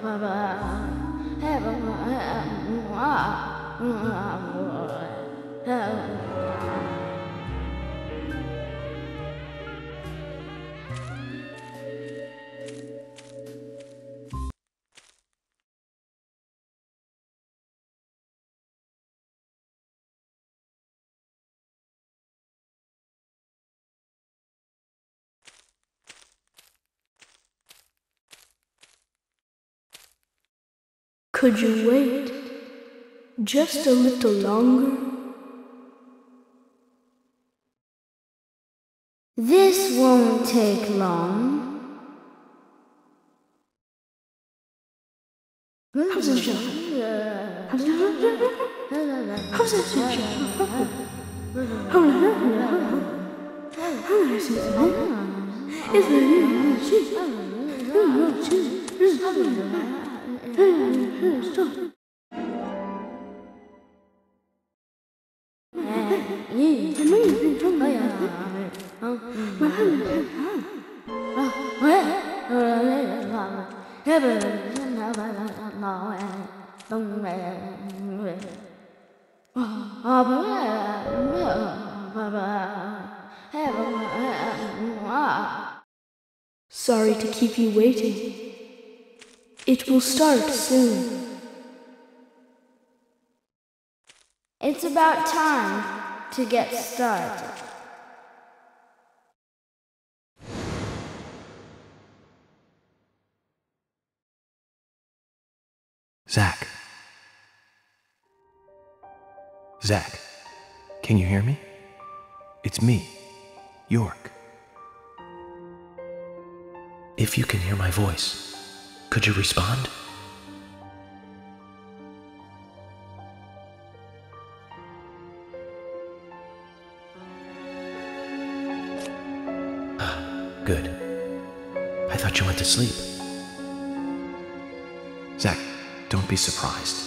Could you wait just a little longer? This won't take long. How's this job? How's this job? Sorry to keep you waiting. It will start soon. It's about time to get started. Zach. Zach, can you hear me? It's me, York. If you can hear my voice, could you respond? Good. I thought you went to sleep. Zach, don't be surprised.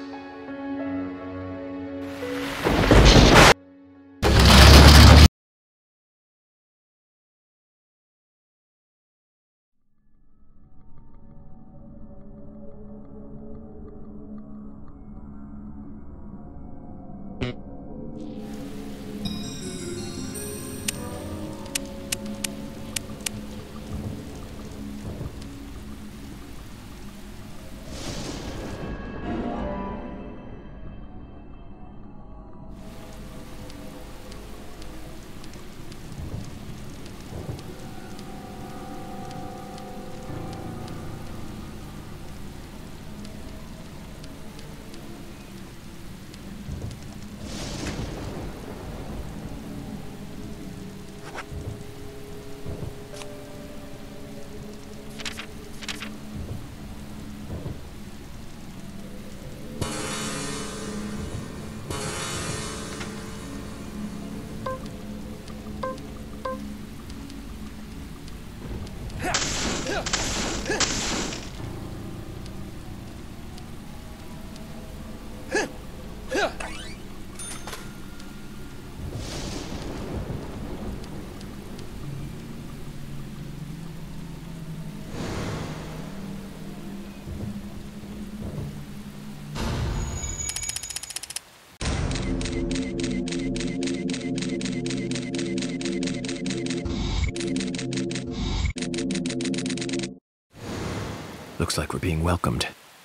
Looks like we're being welcomed.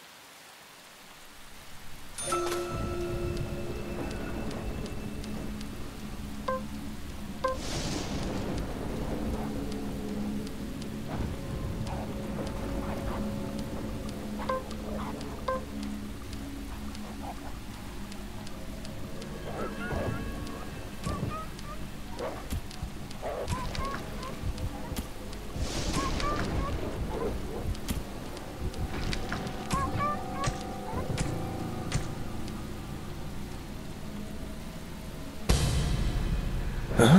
Huh?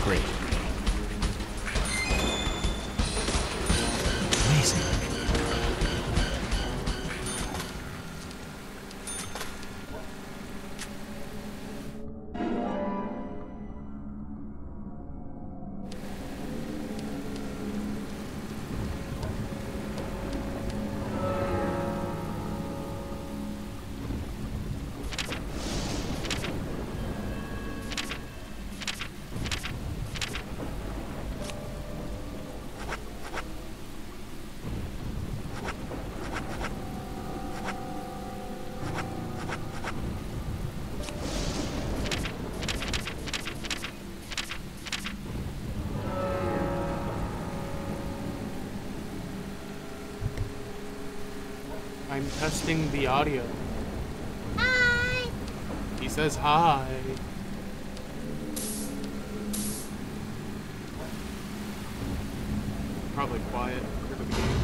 great. Amazing. I'm testing the audio. Hi! He says hi. Probably quiet for the beginning.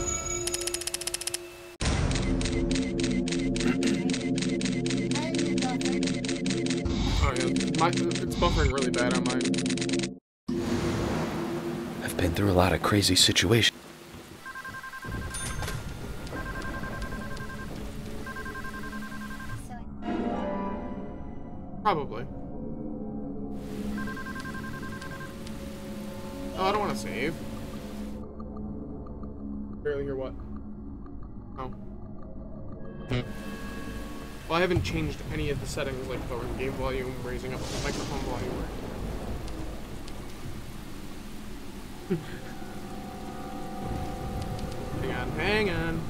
Oh yeah, it's buffering really bad on mine. I've been through a lot of crazy situations. Probably. Oh, I don't want to save. Barely hear what? Oh. Well, I haven't changed any of the settings, like lowering game volume, raising up the microphone volume. Hang on, hang on.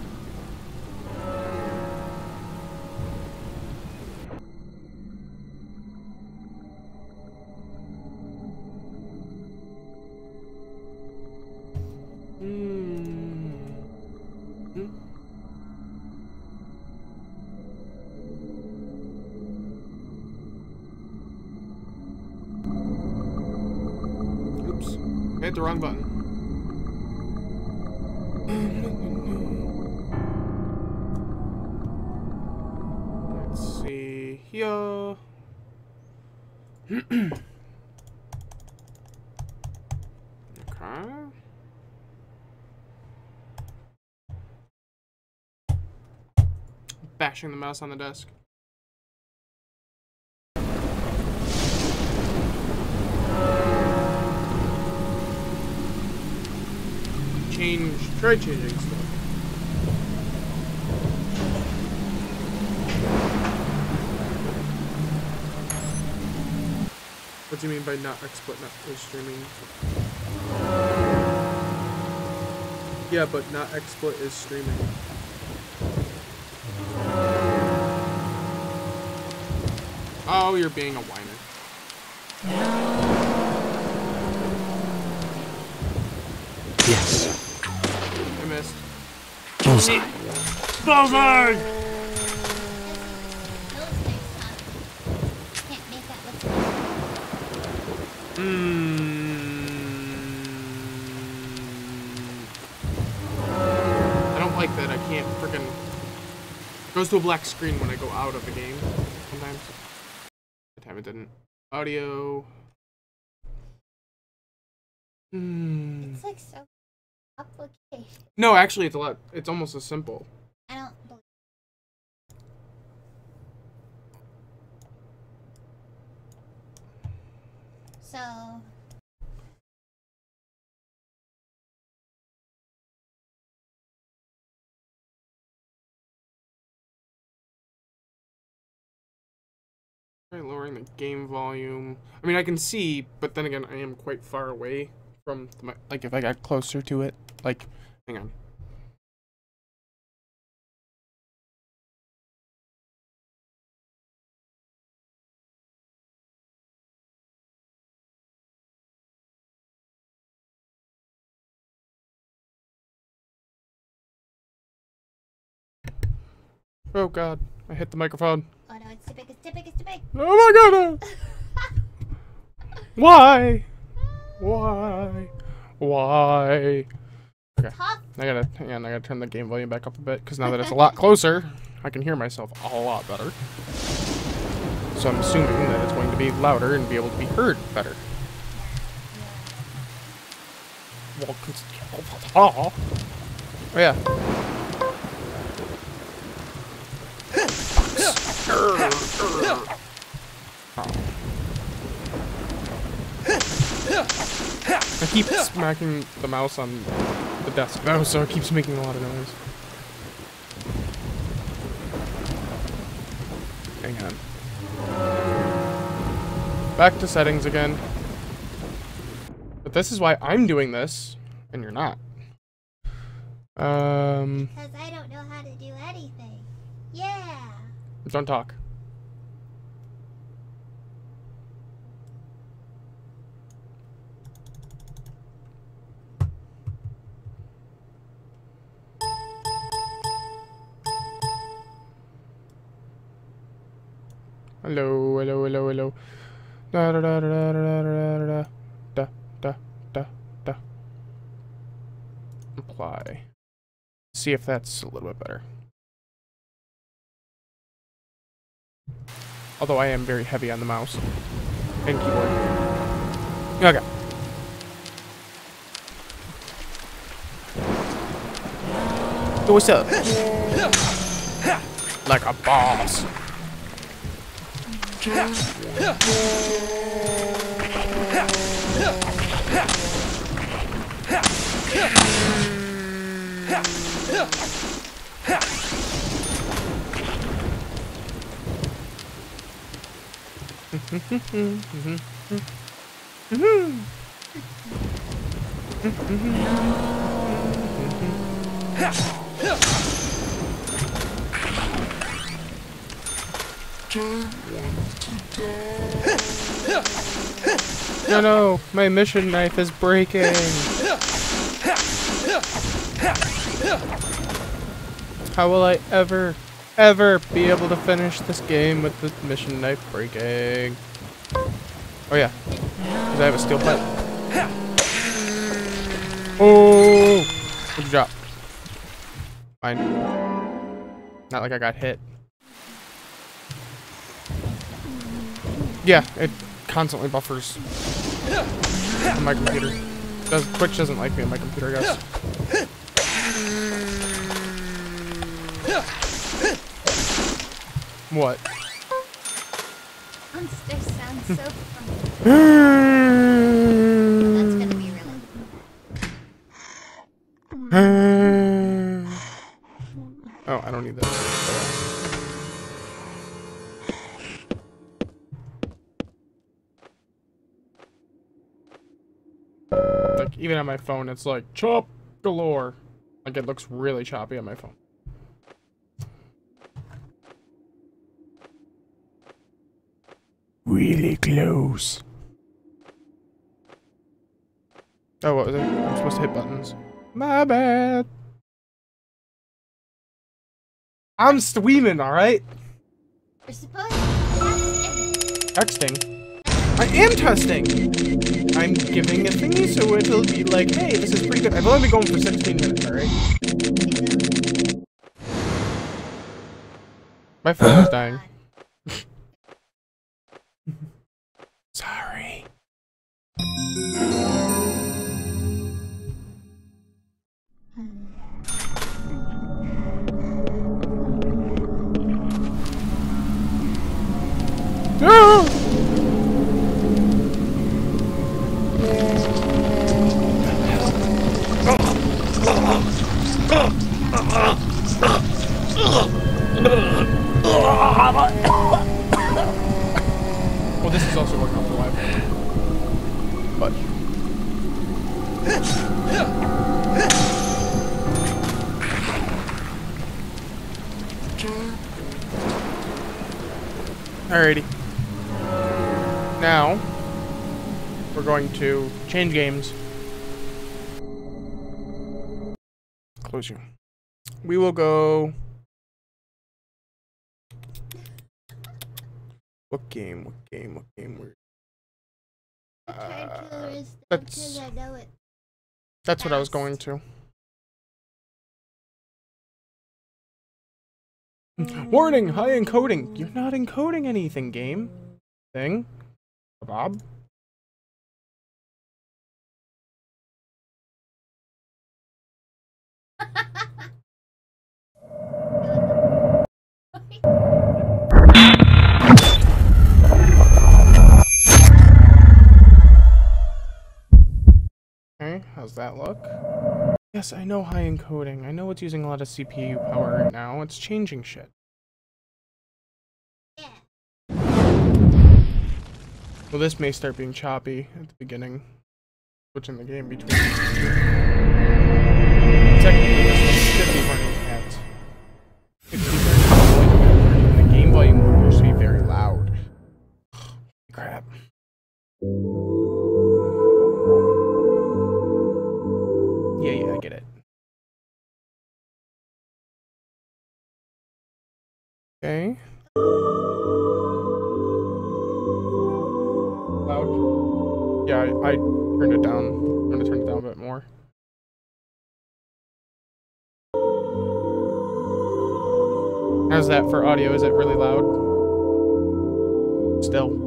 Oops, I hit the wrong button. Let's see here. Okay. Bashing the mouse on the desk. Try changing stuff. What do you mean by not XSplit, not streaming? Yeah, but not XSplit is streaming. Oh, you're being a whiner. Yes. I missed. Bullseye. Bullseye! I don't like that. I can't freaking. It goes to a black screen when I go out of the game sometimes. That time it didn't. Audio. It's like so complicated. No, actually, it's a lot. It's almost as simple. I don't believe. So. Lowering the game volume. I mean, I can see, but then again, I am quite far away from my. Like, if I got closer to it, like, hang on. Oh god, I hit the microphone. Oh no, it's too big, it's too big, it's too big. Oh my god! Why? Why? Why? Okay, I gotta, hang on, I gotta turn the game volume back up a bit, because now that it's a lot closer, I can hear myself a lot better. So I'm assuming that it's going to be louder and be able to be heard better. Oh yeah. I keep smacking the mouse on the desk though, so it keeps making a lot of noise. Hang on. Back to settings again. But this is why I'm doing this, and you're not. Because I don't know how to do anything. Yeah. Don't talk. Hello, hello, hello, hello. Da da da da da da da da da da da. Apply. See if that's a little bit better. Although I am very heavy on the mouse and keyboard. Okay. So what's up? Like a boss. No, no, my mission knife is breaking. How will I ever be able to finish this game with the mission knife breaking? Oh yeah, because I have a steel pipe. Oh, good job. Fine. Not like I got hit. Yeah, it constantly buffers on my computer. Twitch doesn't like me on my computer, I guess. What? Monsters sound so funny. That's gonna be really. Oh, I don't need that. Like, even on my phone, it's like, chop galore. Like, it looks really choppy on my phone. Really close. Oh, what was it? I'm supposed to hit buttons. My bad. I'm streaming, alright? We're supposed to Texting? I am testing! I'm giving a thingy so it'll be like, hey, this is pretty good. I've only been going for 16 minutes, alright? My phone is dying. Sorry. No! Well, this is also going off the Wi-Fi. But alrighty. Now we're going to change games. Close you. We will go. What game? What game? What game? We're. That's what I was going to. Warning! High encoding. You're not encoding anything, game. Thing. Bob. How's that look? Yes, I know high encoding. I know it's using a lot of CPU power right now. It's changing shit. Yeah. Well, this may start being choppy at the beginning. Switching the game between these two. Technically, this one should be running at 60%, and the game volume appears to be very loud. Crap. Yeah, I get it. Okay. Loud. Yeah, I turned it down. I'm gonna turn it down a bit more. How's that for audio? Is it really loud? Still.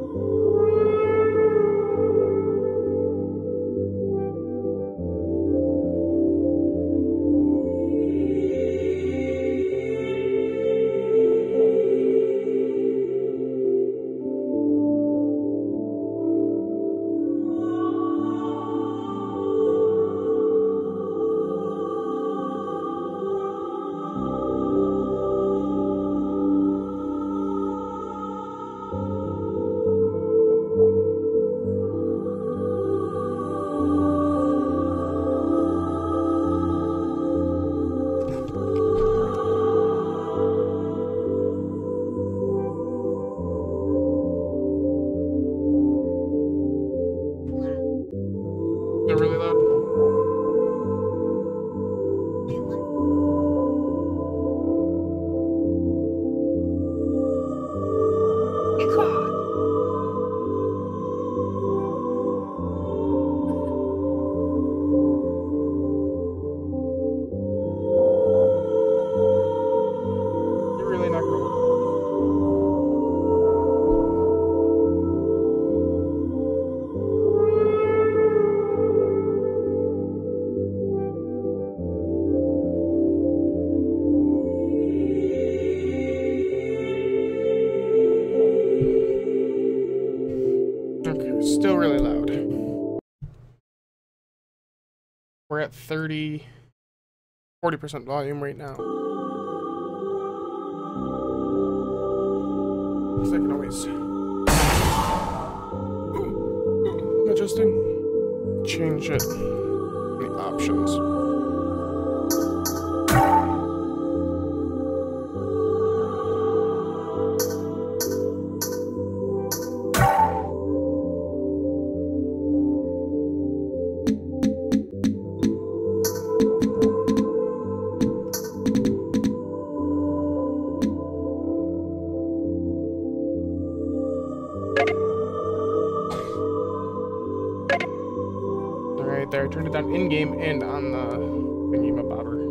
They're really loud. You're really not gonna work. Okay, still really loud. We're at 40% volume right now. So I can always adjusting, change it in the options. There, I turned it down in-game and on the thingy about her.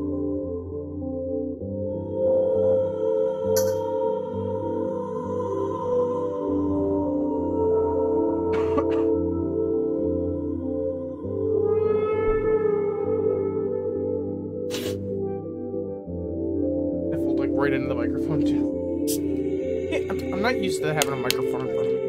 I fold like right into the microphone too. Yeah, I'm not used to having a microphone in front of me.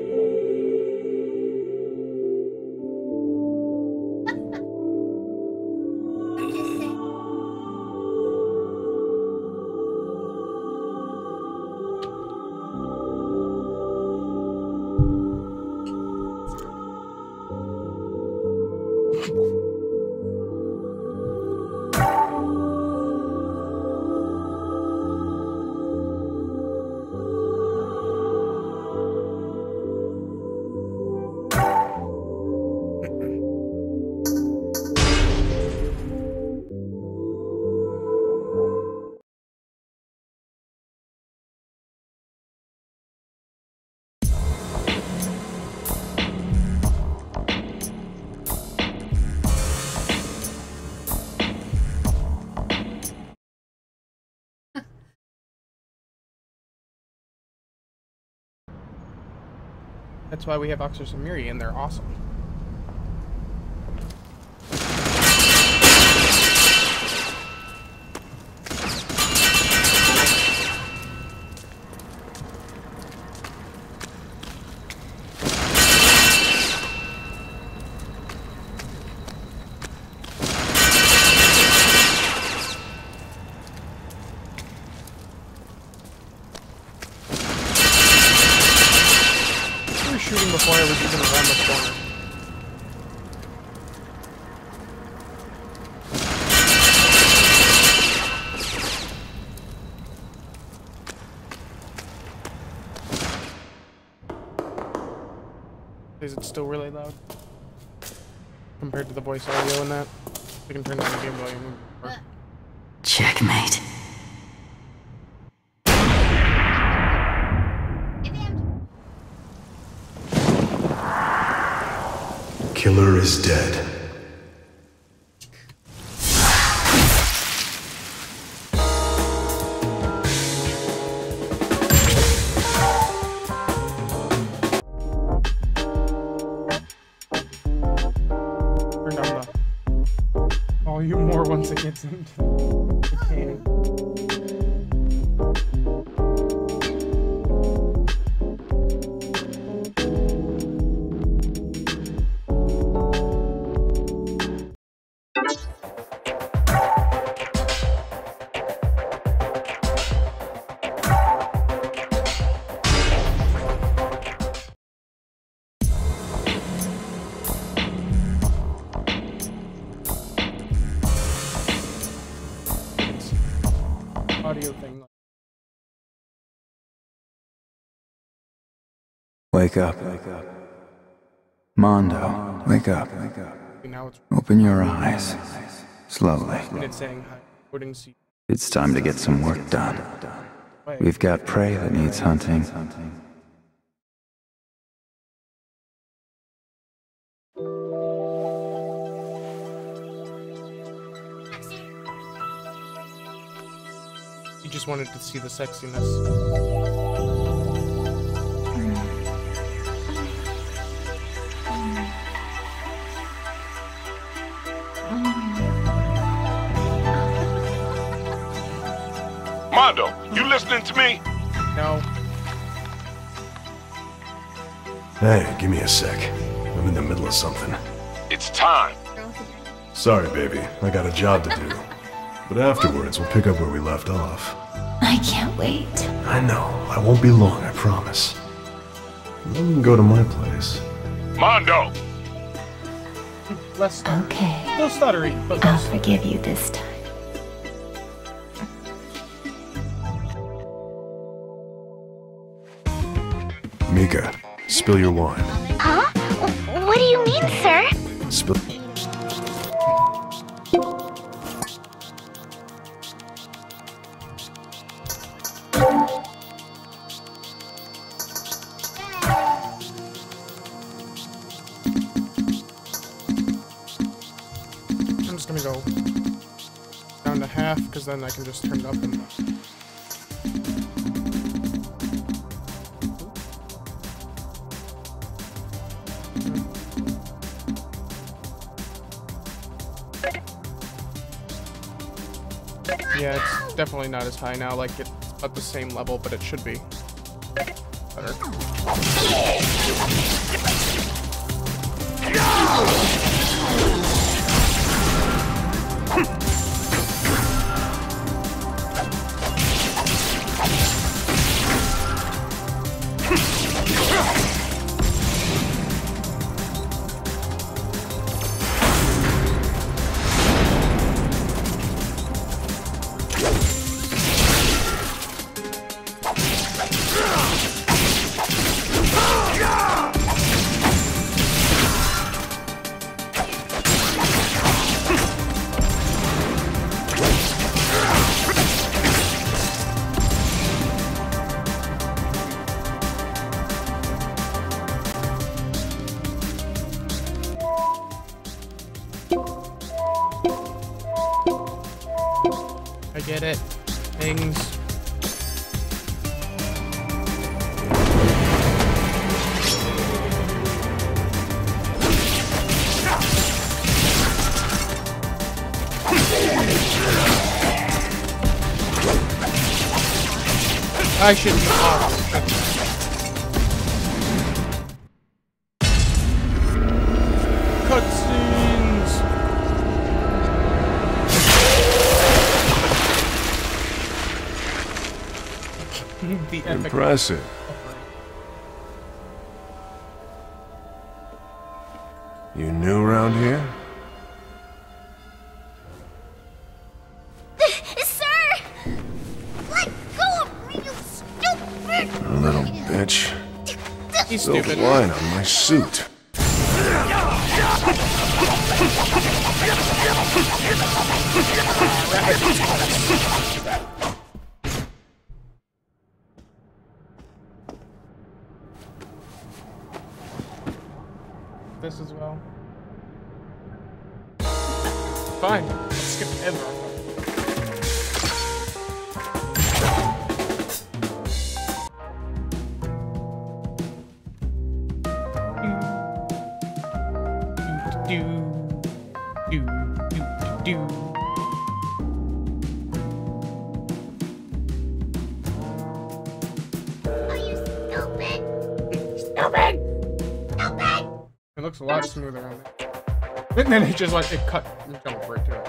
That's why we have Oxer Samiri, and they're awesome. it's still really loud compared to the voice audio in that. We can turn down the game volume. Checkmate. Killer is dead. Turn down the volume more once it gets into the can. Audio thing. Wake up. Mondo, wake up. Now it's Open your eyes. Slowly. and it's saying hi. Loading seat. It's time to get some work done. We've got prey that needs hunting. You just wanted to see the sexiness. Mondo, you listening to me? No. Hey, give me a sec. I'm in the middle of something. It's time. Sorry, baby. I got a job to do. But afterwards, we'll pick up where we left off. I can't wait. I know. I won't be long, I promise. Then we can go to my place. Mondo! Less Okay. still stuttery, but I'll less. forgive you this time. Mika, spill your wine. Huh? What do you mean, sir? Spill... I'm just gonna go down to half because then I can just turn it up and. Yeah, it's definitely not as high now, like it's at the same level, but it should be better. I get it. Things. I shouldn't be off. Cutscenes. The epic. Impressive. You new around here? Sir! Let go of me, you stupid! A little bitch. He's Spilled stupid. wine on my suit. This as well. Fine. Let's skip ever. Do do do do. Oh, you stupid! Stupid! Stupid! It looks a lot smoother on there. And then it just like it cut and jumped right to it.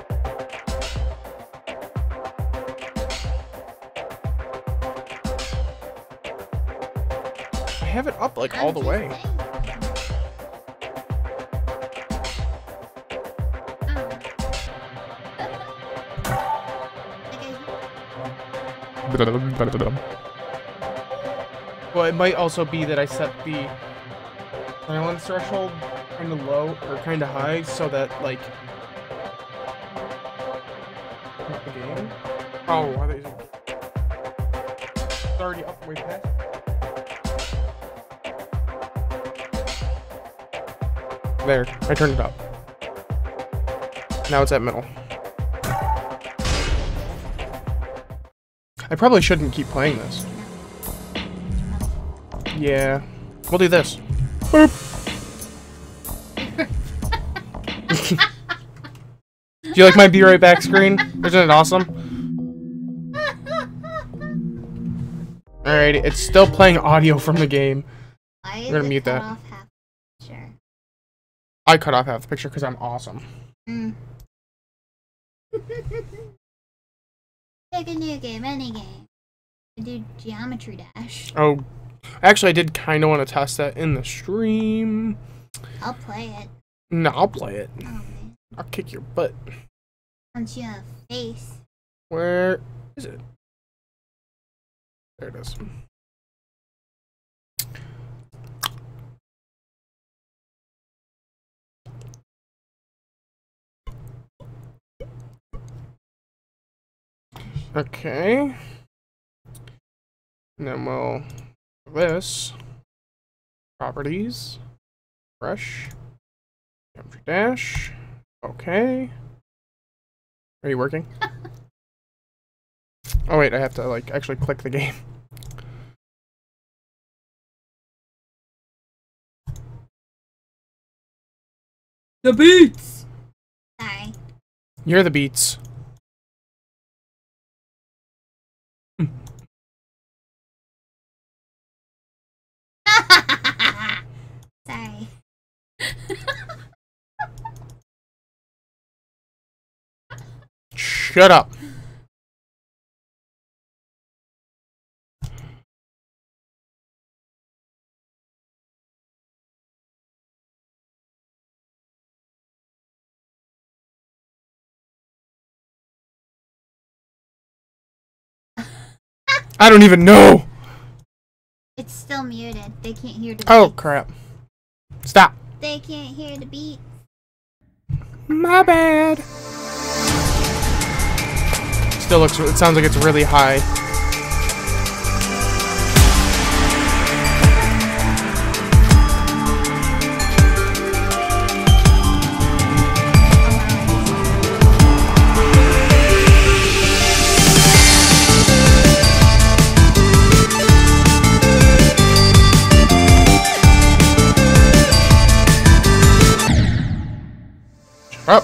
I have it up like all the way. Well, it might also be that I set the silence threshold kind of low or kind of high so that like the game. Oh, I thought you said it's already up way past. There, I turned it up. Now it's at middle. I probably shouldn't keep playing this. Yeah. We'll do this. Boop. Do you like my be right back screen? Isn't it awesome? Alrighty, it's still playing audio from the game. I'm gonna mute that. I cut off half the picture because I'm awesome. Pick a new game, any game. Do Geometry Dash. Oh, actually, I did kind of want to test that in the stream. I'll play it. No, I'll play it. Oh, man. I'll kick your butt. Punch you in the face. Where is it? There it is. Okay. And then we'll this properties fresh geometry dash. Okay. Are you working? Oh wait, I have to like actually click the game. The beats. Sorry. You're the beats. Sorry. Shut up. I don't even know. It's still muted. They can't hear the beats. Oh crap. Stop. They can't hear the beat. My bad. Still looks, it sounds like it's really high. Up.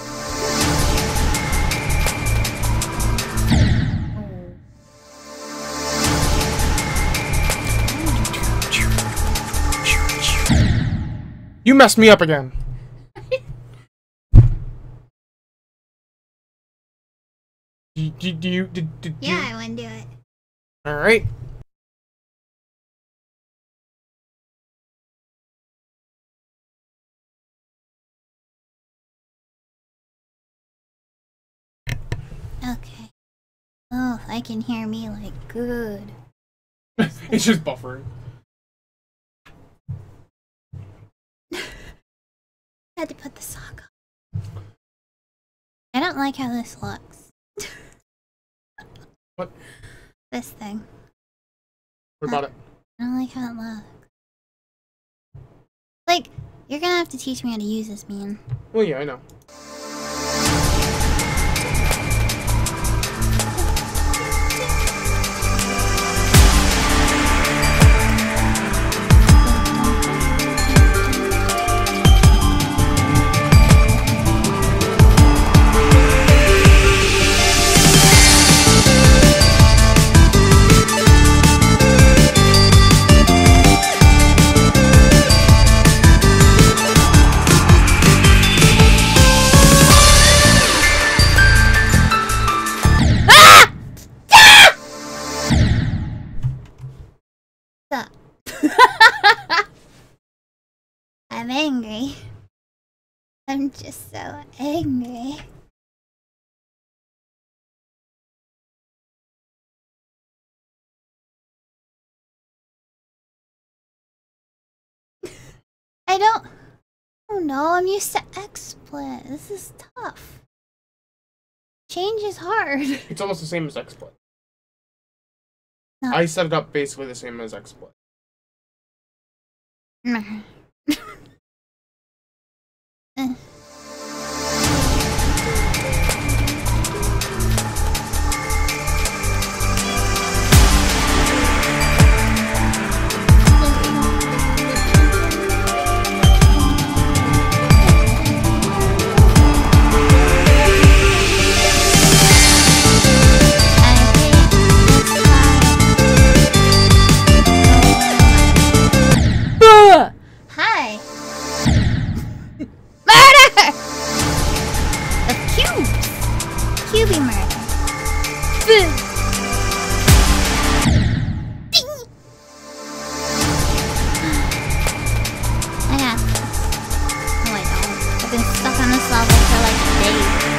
You messed me up again. Did Yeah, I wouldn't do it. All right. Okay. Oh, I can hear me like good. It's just buffering. Had to put the sock on. don't like how this looks. What? This thing. What about it? I don't like how it looks. Like, you're gonna have to teach me how to use this, man. Well, yeah, I know. I'm angry. I'm just so angry. Oh no, I'm used to XSplit. This is tough. Change is hard. It's almost the same as XSplit. No. I set it up basically the same as XSplit. Hi. Murder! Of cubes. Cubey murder. Ding. I got this. No, I don't. I've been stuck on this level for like a day.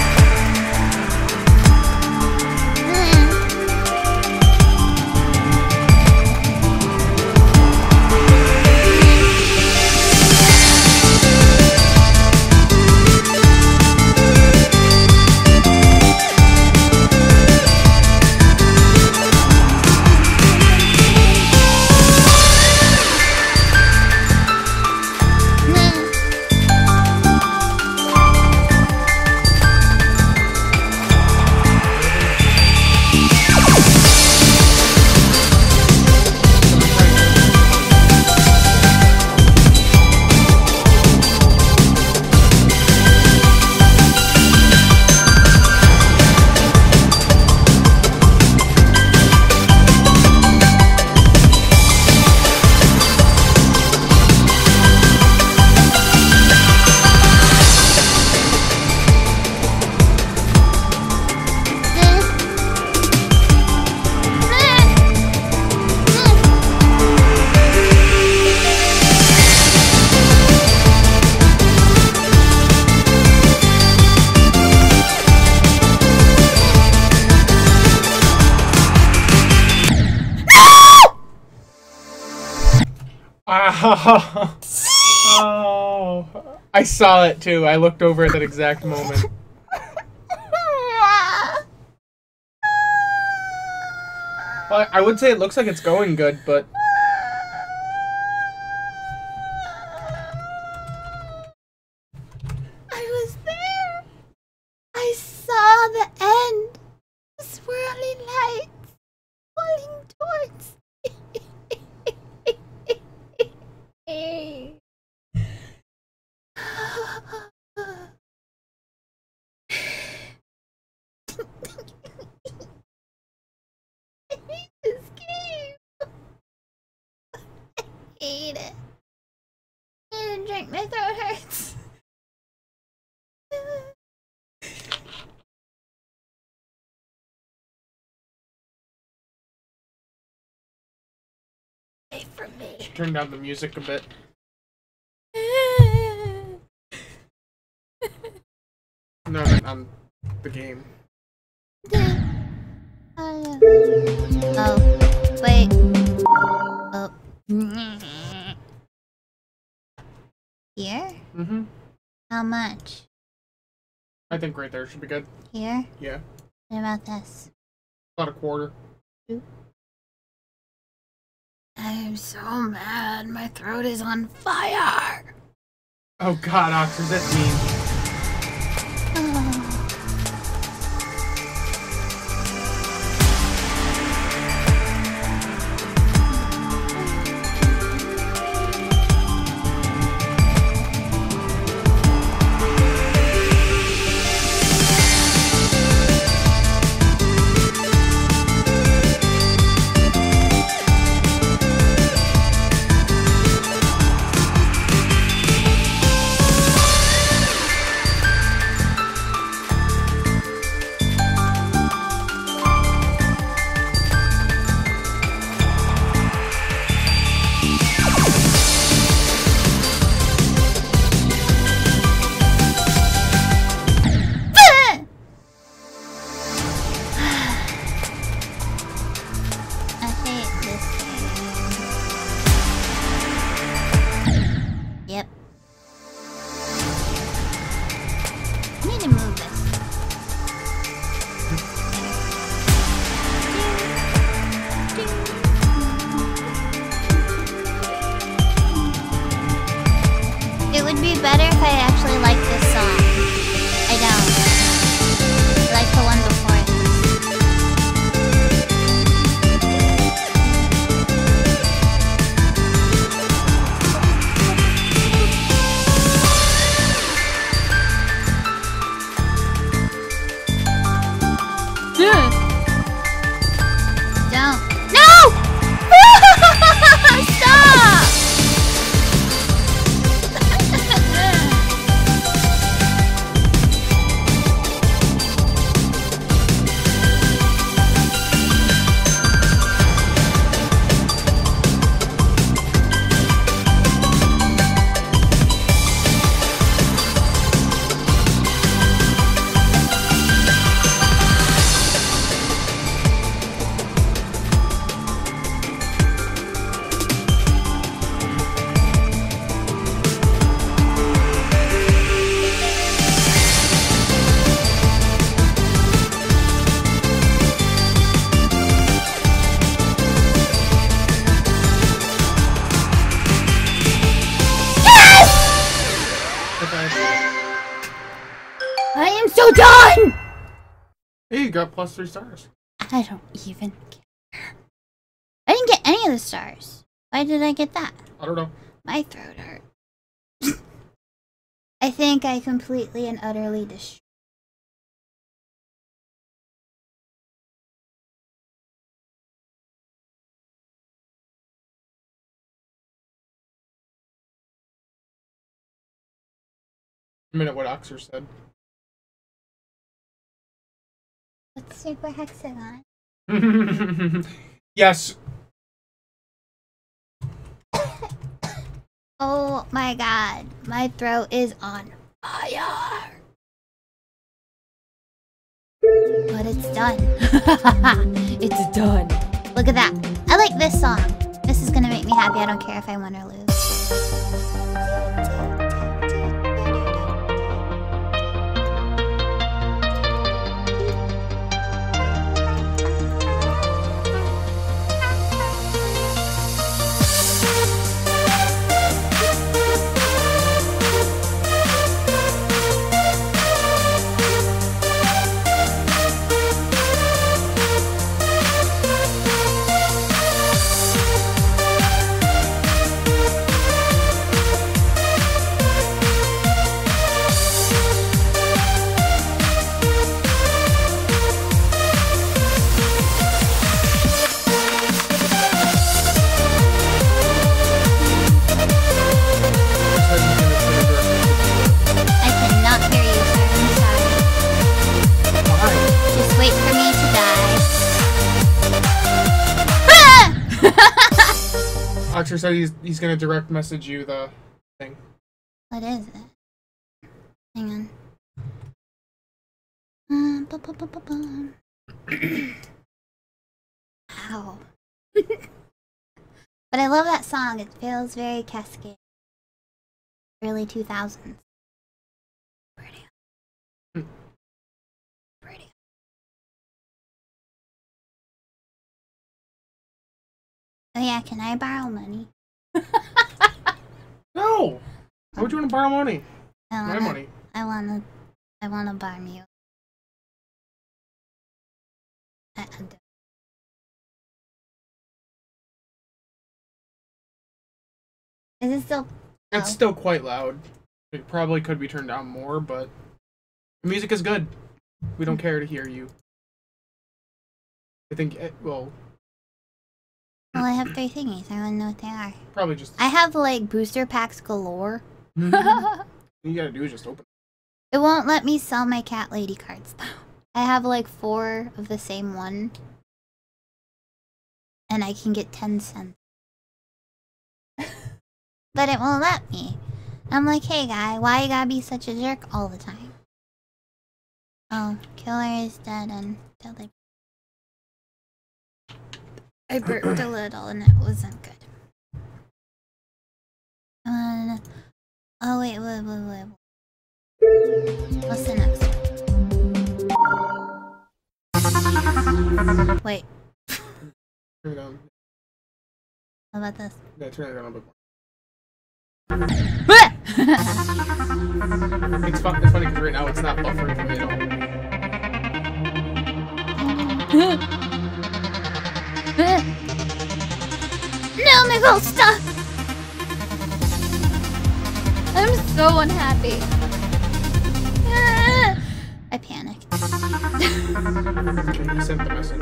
Oh, I saw it too. I looked over at that exact moment. Well, I would say it looks like it's going good, but I was there. I saw the end. The swirling lights falling towards me. I hate this game. I hate it. I need a drink. My throat hurts. Wait for me. turn down the music a bit. No, on the game. Oh, wait. Oh. Here? Mm-hmm. How much? I think right there should be good. Here? Yeah. What about this? About a quarter. I'm so mad. My throat is on fire. Oh god, Oxford, that's mean. Oh. Hey, you got +3 stars. I don't even care. I didn't get any of the stars. Why did I get that? I don't know. My throat hurt. I think I completely and utterly destroyed. A minute, what Oxer said. What's Super Hexagon? Yes. Oh my god, my throat is on fire. But it's done. It's done. Look at that. I like this song. This is gonna make me happy. I don't care if I win or lose. Oxer said he's gonna direct message you the thing. What is it? Hang on. Ow. But I love that song. It feels very Cascade. Early 2000s. Pretty. Oh yeah, can I borrow money? No! Why would you want to borrow money? My money. I wanna buy me. Is it still? It's still quite loud. It probably could be turned down more, but the music is good. We don't care to hear you. I think well, I have 3 thingies. I wanna know what they are. probably just. I have like booster packs galore. You gotta do is just open. It won't let me sell my cat lady cards though. I have like 4 of the same one. And I can get 10 cents. But it won't let me. I'm like, hey guy, why you gotta be such a jerk all the time? Oh, killer is dead and deadly. I burped a little and it wasn't good. Oh wait. What's the next one? Wait. Turn it on. How about this? Yeah, turn it on a bit more. What? It's funny because right now it's not buffering for me at all. No, Nicole, stop! I'm so unhappy. I panicked. Okay, you sent the message.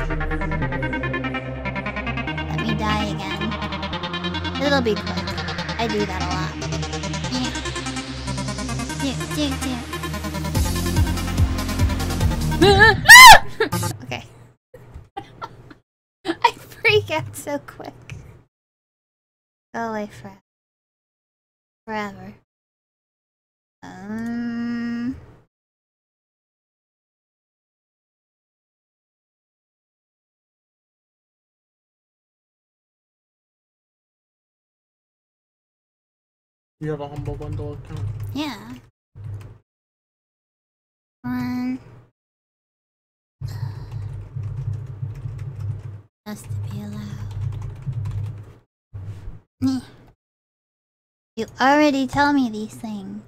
Let me die again. It'll be quick. I do that a lot. Okay. I freak out so quick. Go away forever. You have a Humble Bundle account? Yeah. One. Has to be allowed. You already tell me these things.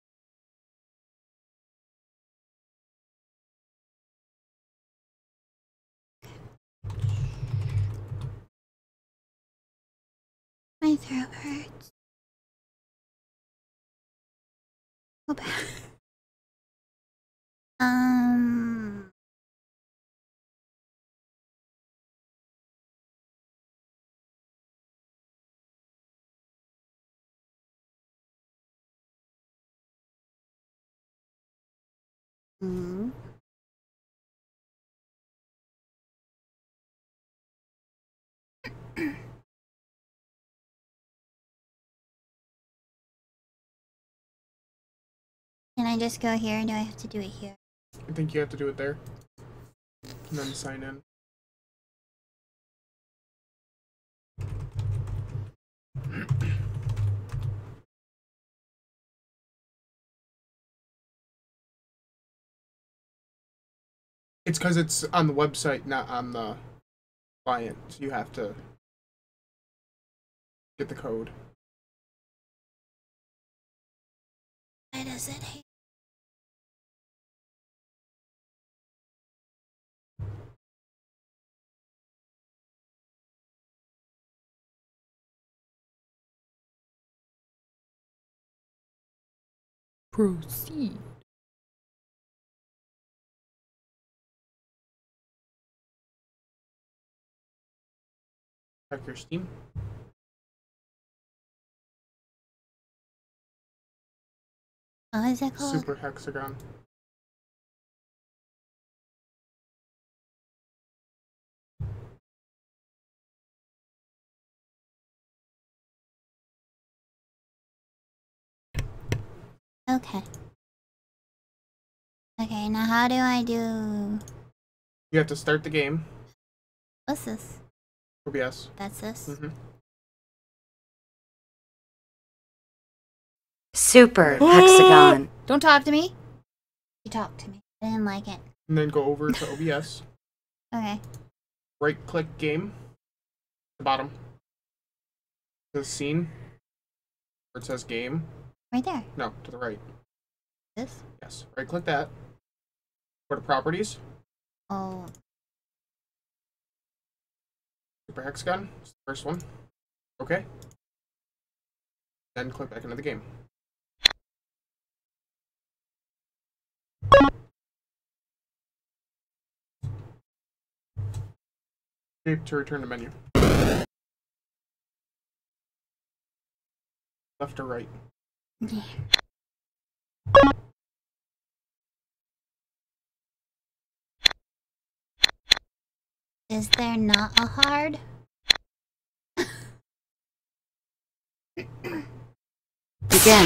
My throat hurts. Go back. Can I just go here or do I have to do it here? I think you have to do it there. And then sign in. It's because it's on the website, not on the client. So you have to get the code. Why does it hate? Proceed. Check your Steam. What is it called? Super Hexagon. Okay. Okay, now how do I do... You have to start the game. What's this? OBS. That's this? Mm-hmm. Super Hexagon. Don't talk to me. You talked to me. I didn't like it. And then go over to OBS. Okay. Right-click game. The bottom. The scene. Where it says game. Right there. No, to the right. This? Yes. Right-click that. Go to properties. Oh. Super hexagon. It's the first one. Okay. Then click back into the game. Okay, to return to menu. Left or right? Yeah. Is there not a hard? Begin.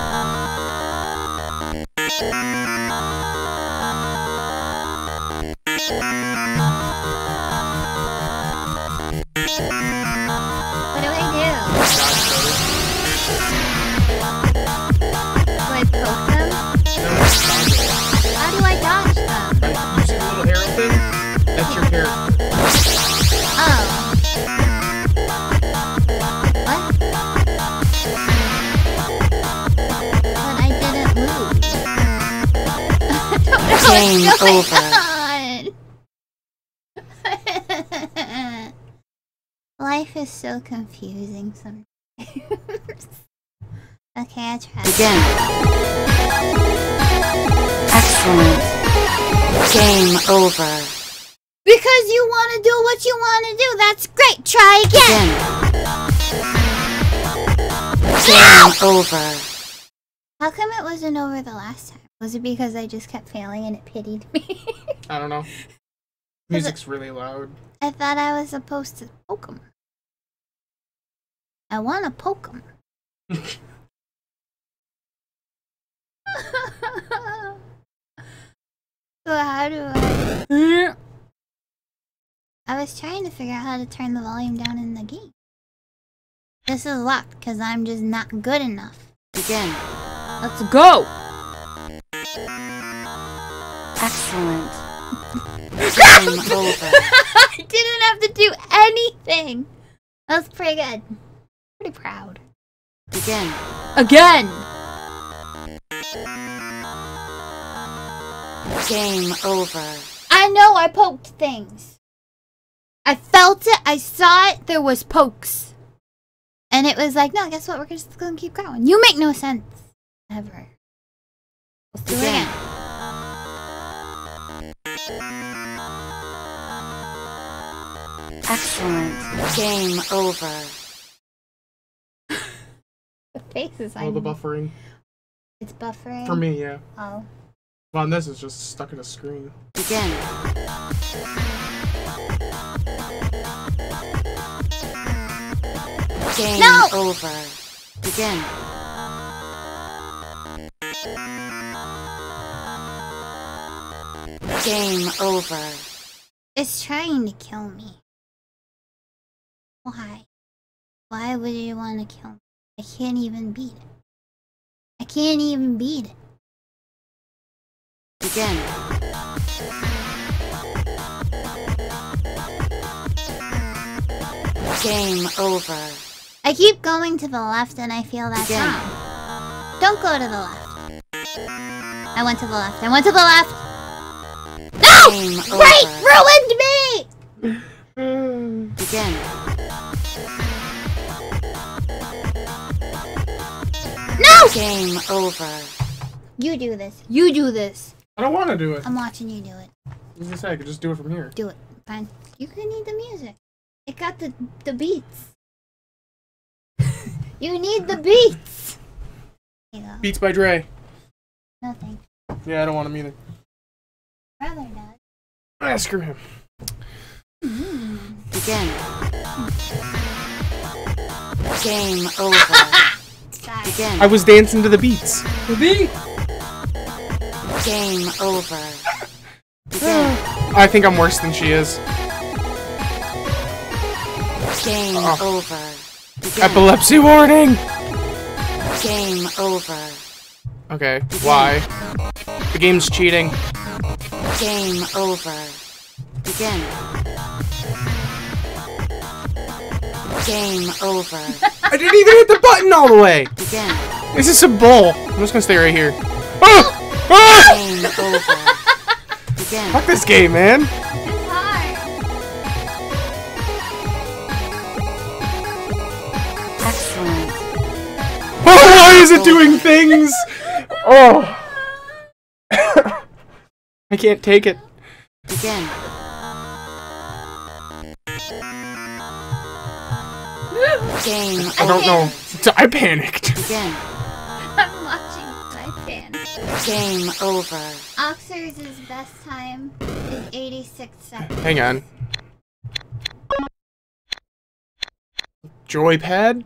What do I do? Do I poke them? How do I dodge them? You see the little arrow thing? That's your character. Oh. What? But I didn't move. Game over. Life is so confusing sometimes. Okay, I tried. Begin. Excellent. Game over. Because you want to do what you want to do. That's great. Try again. Begin. Game over. How come it wasn't over the last time? Was it because I just kept failing and it pitied me? I don't know. Music's really loud. I thought I was supposed to poke him. I want to poke him. So how do I... I was trying to figure out how to turn the volume down in the game. This is luck, because I'm just not good enough. Begin. Let's go! Excellent. Game over. I didn't have to do anything! That was pretty good. Pretty proud. Begin. Again! Game over. I know I poked things. I felt it, I saw it, there was pokes. And it was like, no, guess what, we're just gonna keep going. You make no sense. Ever. Let's do it again. Excellent. Game over. The faces I Oh, the know. buffering. It's buffering. For me, yeah. Oh. Well, and this is just stuck in a screen. Begin. Game over. Begin. Game over. It's trying to kill me. Why? Why would you want to kill me? I can't even beat it. I can't even beat it. Begin. Game over. I keep going to the left and I feel that's Again. wrong. Don't go to the left. I went to the left. I went to the left. No! Game Right! over. Ruined me! Begin. No! Game over. You do this. You do this. I don't want to do it. I'm watching you do it. As I say, I could just do it from here. Do it. Fine. You can need the music. It got the beats. You need the beats. Here you go. Beats by Dre. No thanks. Yeah, I don't want him either. Brother does. Ah, screw him. Begin. Game over. Sorry. Begin. I was dancing to the beats. Game over. Begin. I think I'm worse than she is. Game over. Begin. Epilepsy warning! Game over. Okay, why? The game's cheating. Game over. Begin. Game over. I didn't even hit the button all the way. Begin. This is some bull. I'm just gonna stay right here. Ah! Ah! Game over. Begin. Fuck this game, man. It's hard. Excellent. Oh, why is it doing things? Oh. I can't take it. Begin. Game I don't know. I panicked. Begin. I'm watching my fan. Game over. Oxers' best time is 86 seconds. Hang on. Joypad?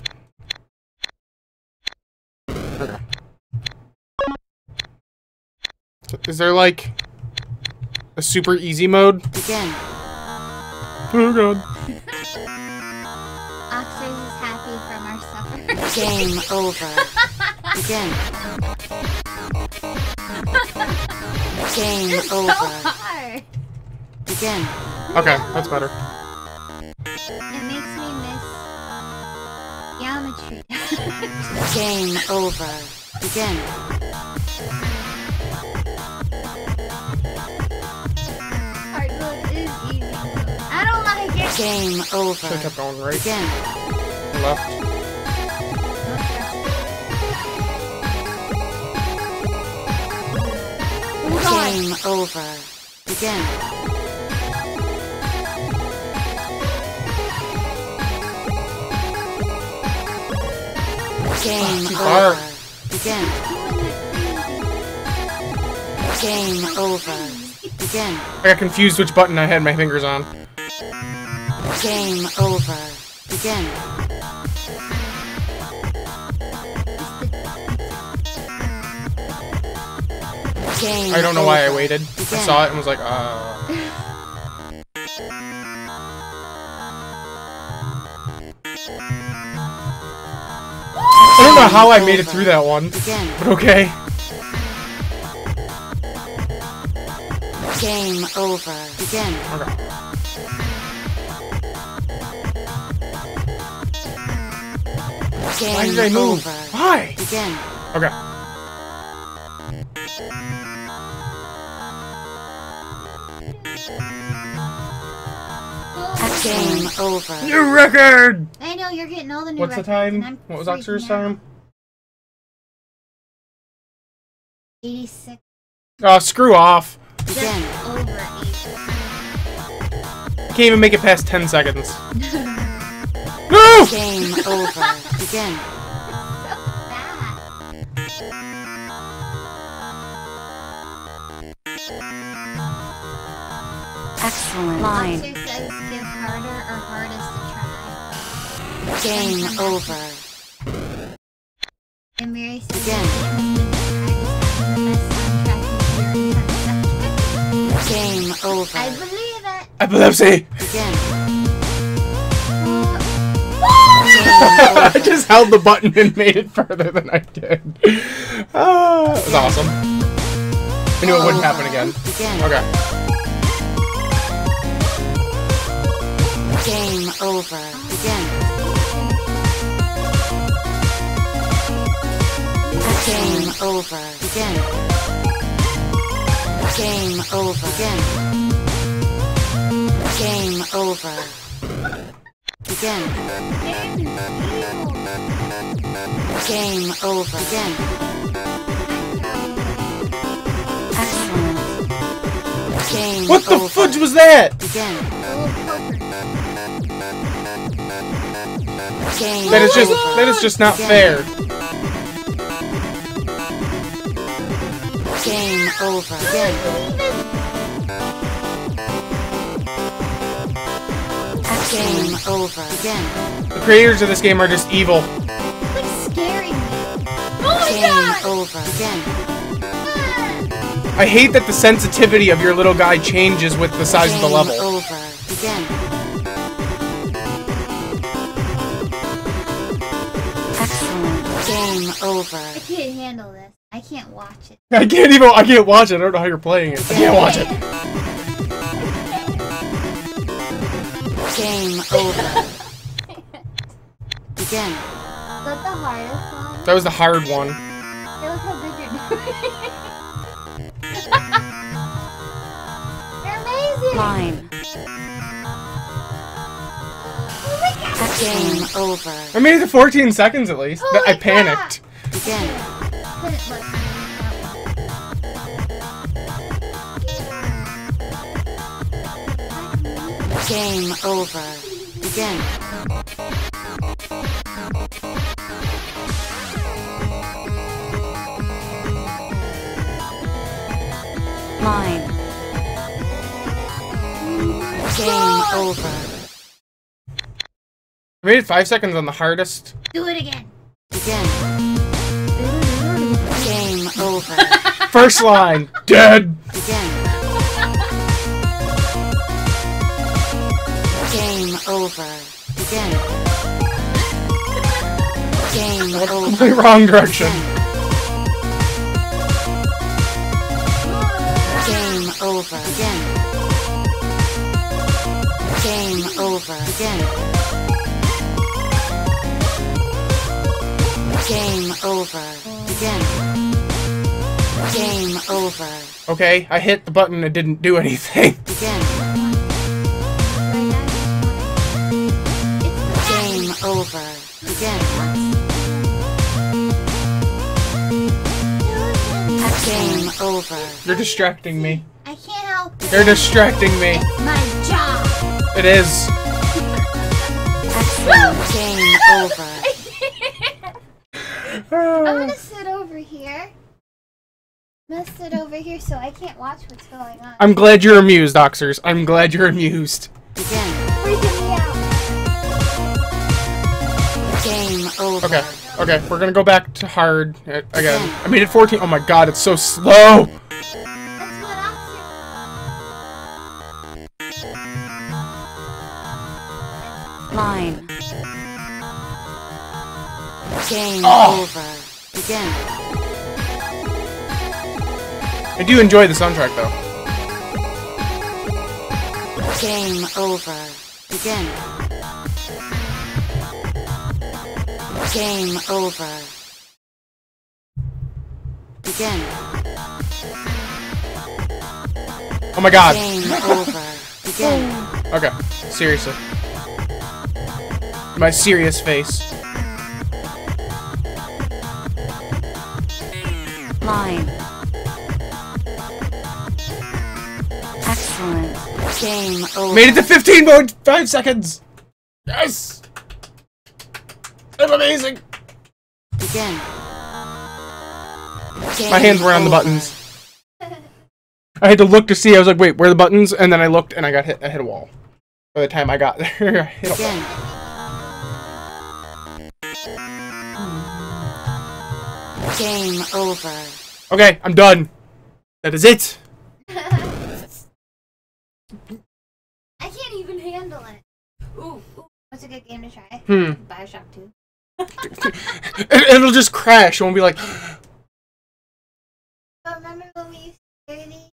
Okay. Is there like a super easy mode? Begin. Oh god. Oxers is happy from our supper. Game over. Begin. Game It's so over. hard. Begin. Okay, that's better. It makes me miss geometry. Game over. Begin. Hard mode is easy mode. I don't like it. Game over. Should've kept going right. Begin. Left. Game over. Begin. Game Too far. over. Begin. Game over. Begin. I got confused which button I had my fingers on. Game over. Begin. Game I don't know why I over. waited. I Begin. saw it and was like, I don't know how I made it through that one, Begin. but okay. Game over. Begin. Okay. Game Why did I move? over. Why? Begin. Okay. Game over. New record! I know you're getting all the new What's the records, and time? I'm What was freaking Oxer's out. time? 86. Oh, screw off. Just Begin. over 80. I can't even make it past 10 seconds. No! Game over. Begin. Bad. Excellent. Officer Line. says give harder or hardest to try. Game over. And Mary says Begin. Game over. I believe it. Epilepsy! Begin. I just held the button and made it further than I did. Ah, it was awesome. I knew it wouldn't happen again. Begin. Okay. Game over. Begin. Game over. Begin. Game over. Begin. Game over. Begin. Game over. Begin. Excellent. Game What the over. fudge was that? Begin. Game That over. is just not Begin. fair. Game over. Begin. Game over. Begin. The creators of this game are just evil. Like scaring me. Oh my Game god! over. Begin. I hate that the sensitivity of your little guy changes with the size of the Game level. over. Begin. Excellent. Game over. I can't handle this. I can't watch it. I can't watch it. I don't know how you're playing it. I can't watch it. Game over. Begin. Is that the hardest one? That was the hard one. Hey, look how good you're doing. You're amazing! Line. Oh my god! Game over. I made it to 14 seconds at least. Holy I panicked. Begin. Couldn't look. Game over. Begin. Line. Game over. I made it 5 seconds on the hardest. Do it again. Begin. Game over. First line. Dead. Begin. Game over. Begin. Game over. The wrong direction. Game over. Begin. Game over. Begin. Game over. Begin. Game over. Okay, I hit the button. It didn't do anything. Begin. Game over. Begin. Game over. You're distracting me. I can't help it. You're distracting me. It's my job. It is. Excellent. Game over. I'm gonna sit over here. I'm gonna sit over here so I can't watch what's going on. I'm glad you're amused, Doxers. I'm glad you're amused. Begin. Freaking me out. Game over. Okay, okay, we're gonna go back to hard again. I made it 14. Oh my god, it's so slow. That's what I'm Line. Game Oh. over. Begin. I do enjoy the soundtrack though. Game over. Begin. Game over. Begin. Oh my god. Game over. Begin. Okay, seriously. My serious face. Line. Excellent. Game over. Made it to 15.5 seconds. Yes. I'm amazing. Begin. My hands were on the buttons. I had to look to see. I was like, wait, where are the buttons? And then I looked and I got hit. I hit a wall. By the time I got there, I hit a wall. Begin. Game over. Okay, I'm done. That is it. I can't even handle it. Ooh, what's a good game to try? Bioshock 2. It'll just crash. It won't be like. But remember when we used to play these?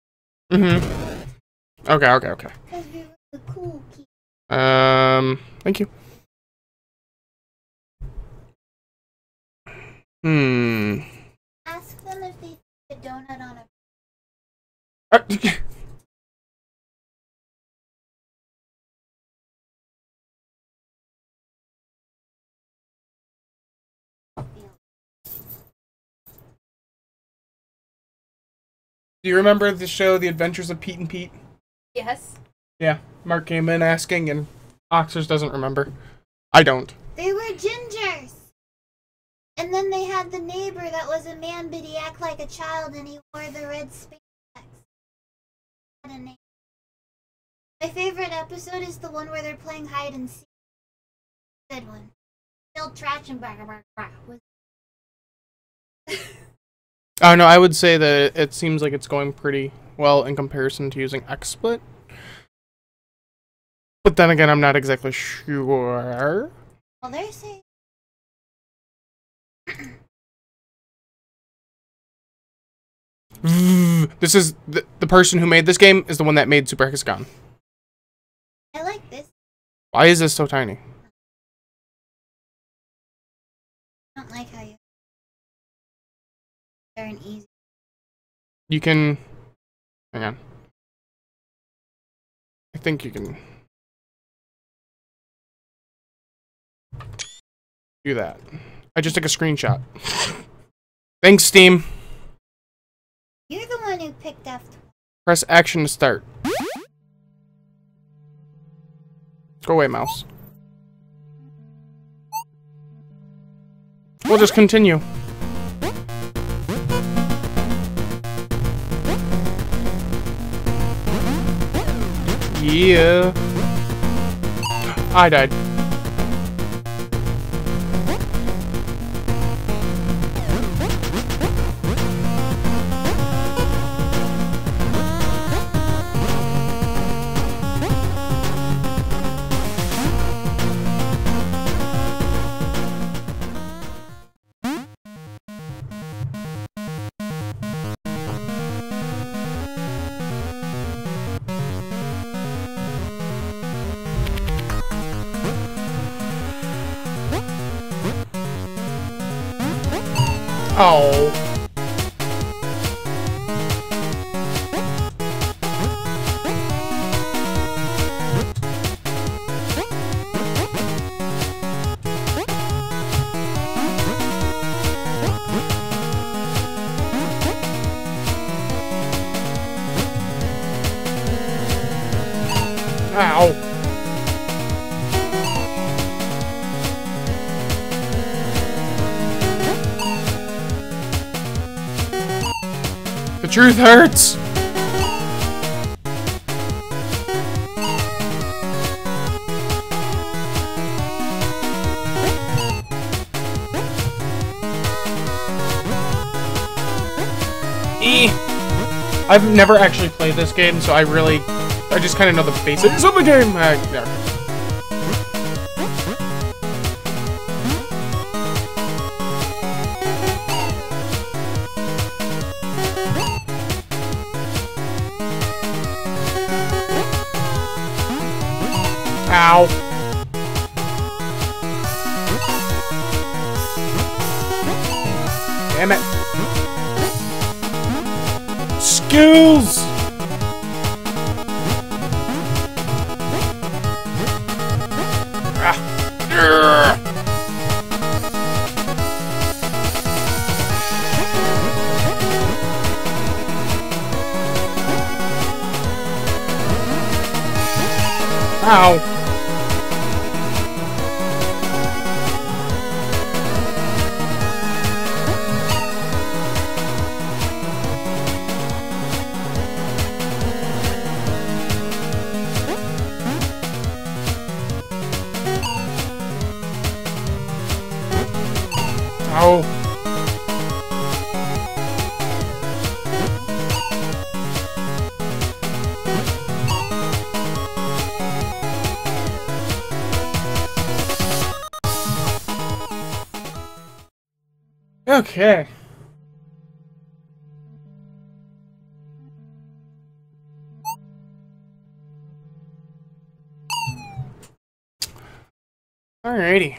Okay. Because we were the cool kids. Thank you. Ask them if they put a donut on a... Do you remember the show The Adventures of Pete and Pete? Yes. Yeah, Mark came in asking, and Oxers doesn't remember. I don't. They were gingers. And then they had the neighbor that was a man, but he acted like a child, and he wore the red spandex. Had a name. My favorite episode is the one where they're playing hide and seek. Good one. Still trash and Oh no, I would say that it seems like it's going pretty well in comparison to using XSplit. But then again, I'm not exactly sure. Well, they're saying This is the person who made this game is the one that made Super Hexagon. I like this. Why is this so tiny? I don't like how you. They're an easy. You can. Hang on. I think you can. Do that. I just took a screenshot. Thanks, Steam. You're the one who picked F. Press action to start. Go away, mouse. We'll just continue. Yeah. I died. Oh. Ow. The truth hurts. I've never actually played this game, so I just kind of know the basics of the game. Yeah. Ow. Damn it. Skills! Ow. Oh. Okay. Alrighty.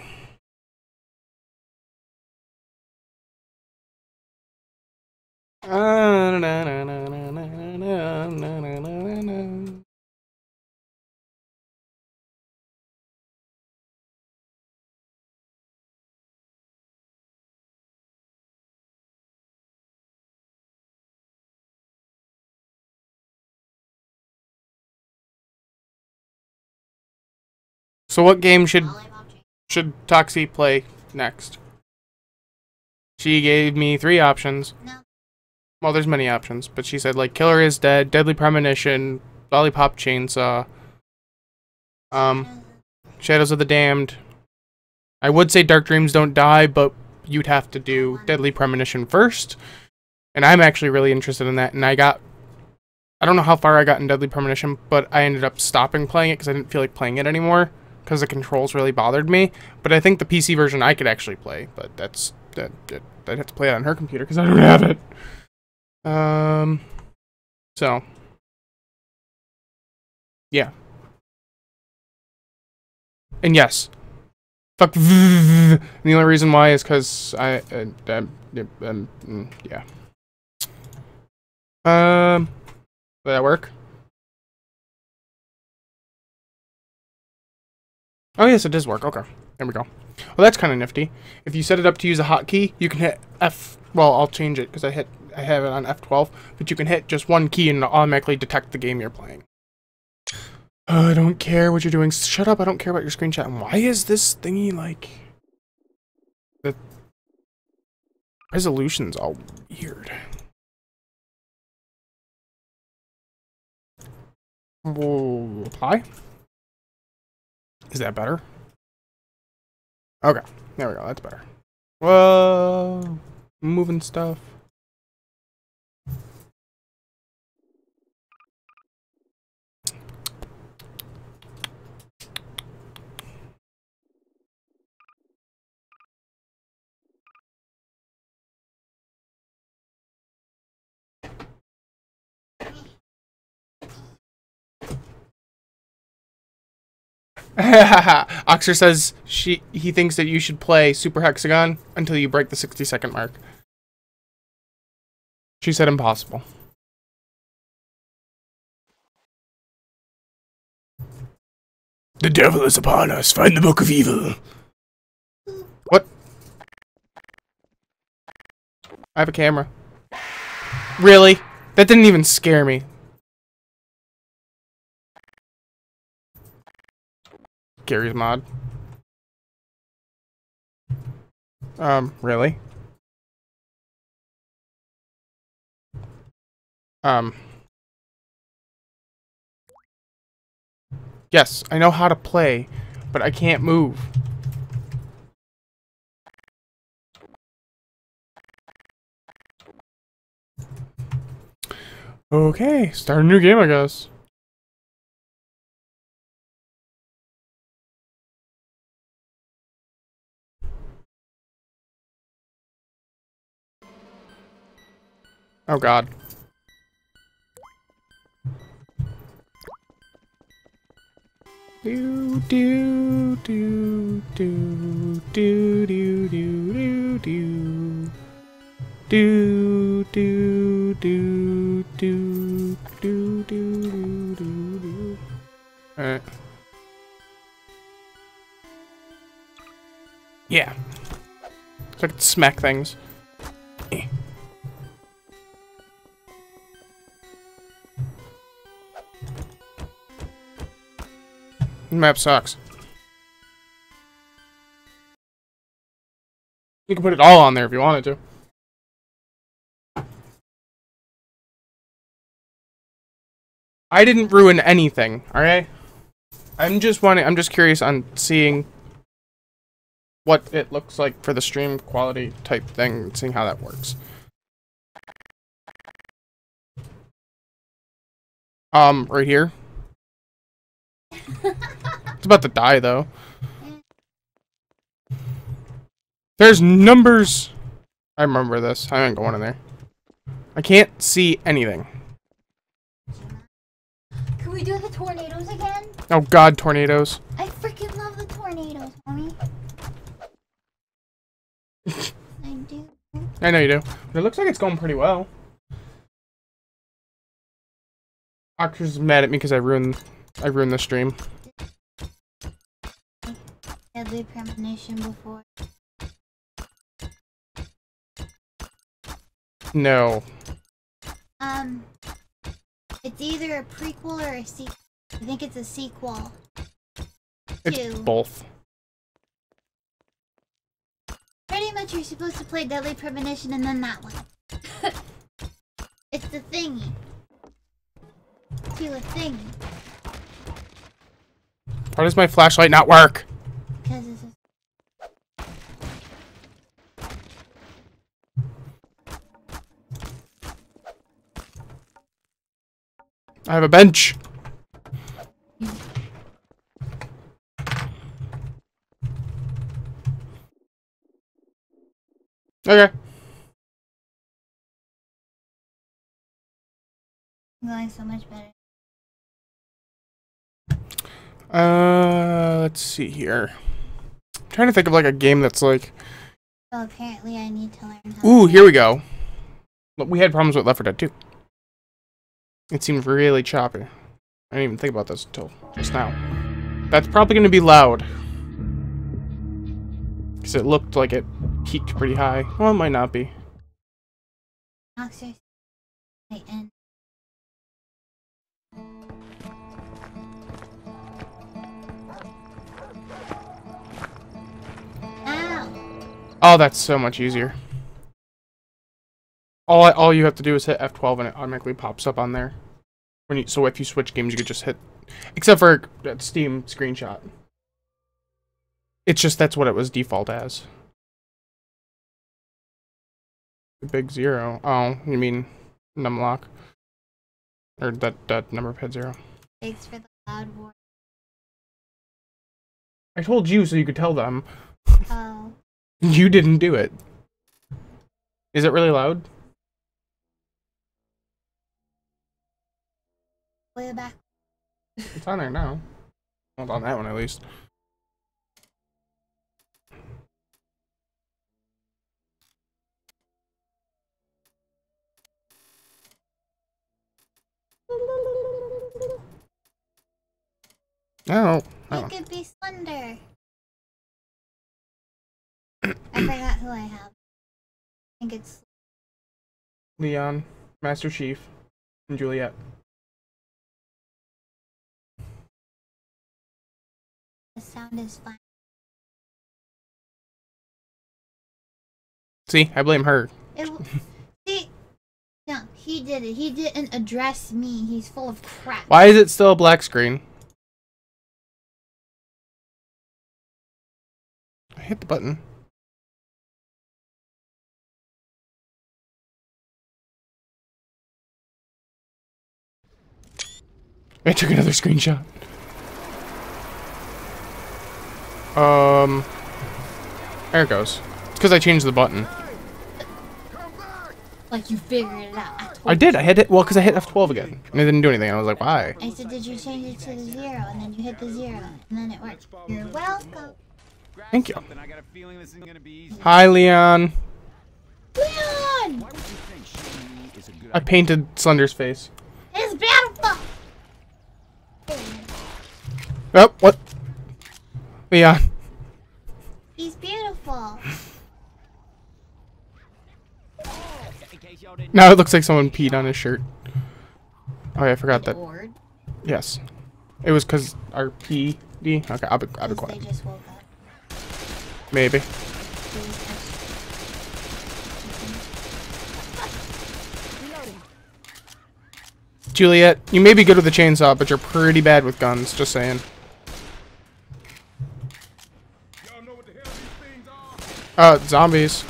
So what game should Toxi play next? She gave me 3 options. No. Well, there's many options, but she said like Killer is Dead, Deadly Premonition, Lollipop Chainsaw, Shadows of the Damned. I would say Dark Dreams Don't Die, but you'd have to do Deadly Premonition first. And I'm actually really interested in that, and I don't know how far I got in Deadly Premonition, but I ended up stopping playing it because I didn't feel like playing it anymore because the controls really bothered me. But I think the PC version I could actually play, but I'd have to play it on her computer because I don't have it. So, yeah. And yes, fuck. And the only reason why is because yeah. Did that work? Oh yes, it does work. Okay, there we go. Well, that's kind of nifty. If you set it up to use a hotkey, you can hit F. Well, I'll change it because I have it on F12, but you can hit just one key and it'll automatically detect the game you're playing. I don't care what you're doing. Shut up! I don't care about your screenshot. And why is this thingy like the resolution's all weird? We'll apply. Is that better? Okay, there we go. That's better. Whoa, moving stuff. Oxer says he thinks that you should play Super Hexagon until you break the 60-second mark. She said impossible. The devil is upon us. Find the book of evil. What? I have a camera. Really? That didn't even scare me. Gary's mod. Really? Yes, I know how to play, but I can't move. Okay, start a new game, I guess. Oh god. Do do do do do do do do do do do do do do do do. Alright. Yeah. So I can smack things. The map sucks. You can put it all on there if you wanted to. I didn't ruin anything, alright? I'm just curious on seeing what it looks like for the stream quality type thing, seeing how that works. Right here. It's about to die, though. There's numbers. I remember this. I ain't going in there. I can't see anything. Can we do the tornadoes again? Oh god, tornadoes. I freaking love the tornadoes, mommy. I do. I know you do. But it looks like it's going pretty well. Oxer's mad at me because I ruined the stream. Deadly premonition before. No. It's either a prequel or a sequel. I think it's a sequel. It's both. Pretty much you're supposed to play Deadly Premonition and then that one. It's the thingy. To a thingy. Why does my flashlight not work? Because it's I have a bench. Okay. I'm going so much better. Let's see here. I'm trying to think of like a game that's like. So apparently I need to learn how. Ooh, here we go. Look, we had problems with Left 4 Dead 2. It seemed really choppy. I didn't even think about this until just now. That's probably going to be loud. Because it looked like it peaked pretty high. Well, it might not be. Toxi. And Oh, that's so much easier. All you have to do is hit F12 and it automatically pops up on there. So if you switch games, you could just hit, except for that Steam screenshot. It's just that's what it was default as. The big 0. Oh, you mean numlock? Or that number pad 0. thanks for the loud war. I told you so you could tell them. Oh. You didn't do it. Is it really loud? Way back. It's on there now. Well, on that one at least. No. You could be Slender. I forgot who I have. I think it's Leon, Master Chief, and Juliet. the sound is fine. See, I blame her. See, no, he did it. He didn't address me. He's full of crap. Why is it still a black screen? I hit the button. I took another screenshot. There it goes. It's because I changed the button. Like you figured it out. I did. I hit it. Well, because I hit F12 again, and it didn't do anything. I was like, why? I said, did you change it to the 0? And then you hit the 0, and then it worked. You're welcome. Thank you. Hi, Leon. Leon! I painted Slender's face. It's beautiful. Oh, what? Leon. He's beautiful. Now it looks like someone peed on his shirt. Oh yeah, I forgot that. Bored. Yes. It was because our PD. Okay, I'll be They quiet. just woke up. Maybe. Juliet, you may be good with a chainsaw, but you're pretty bad with guns. Just saying. Zombies.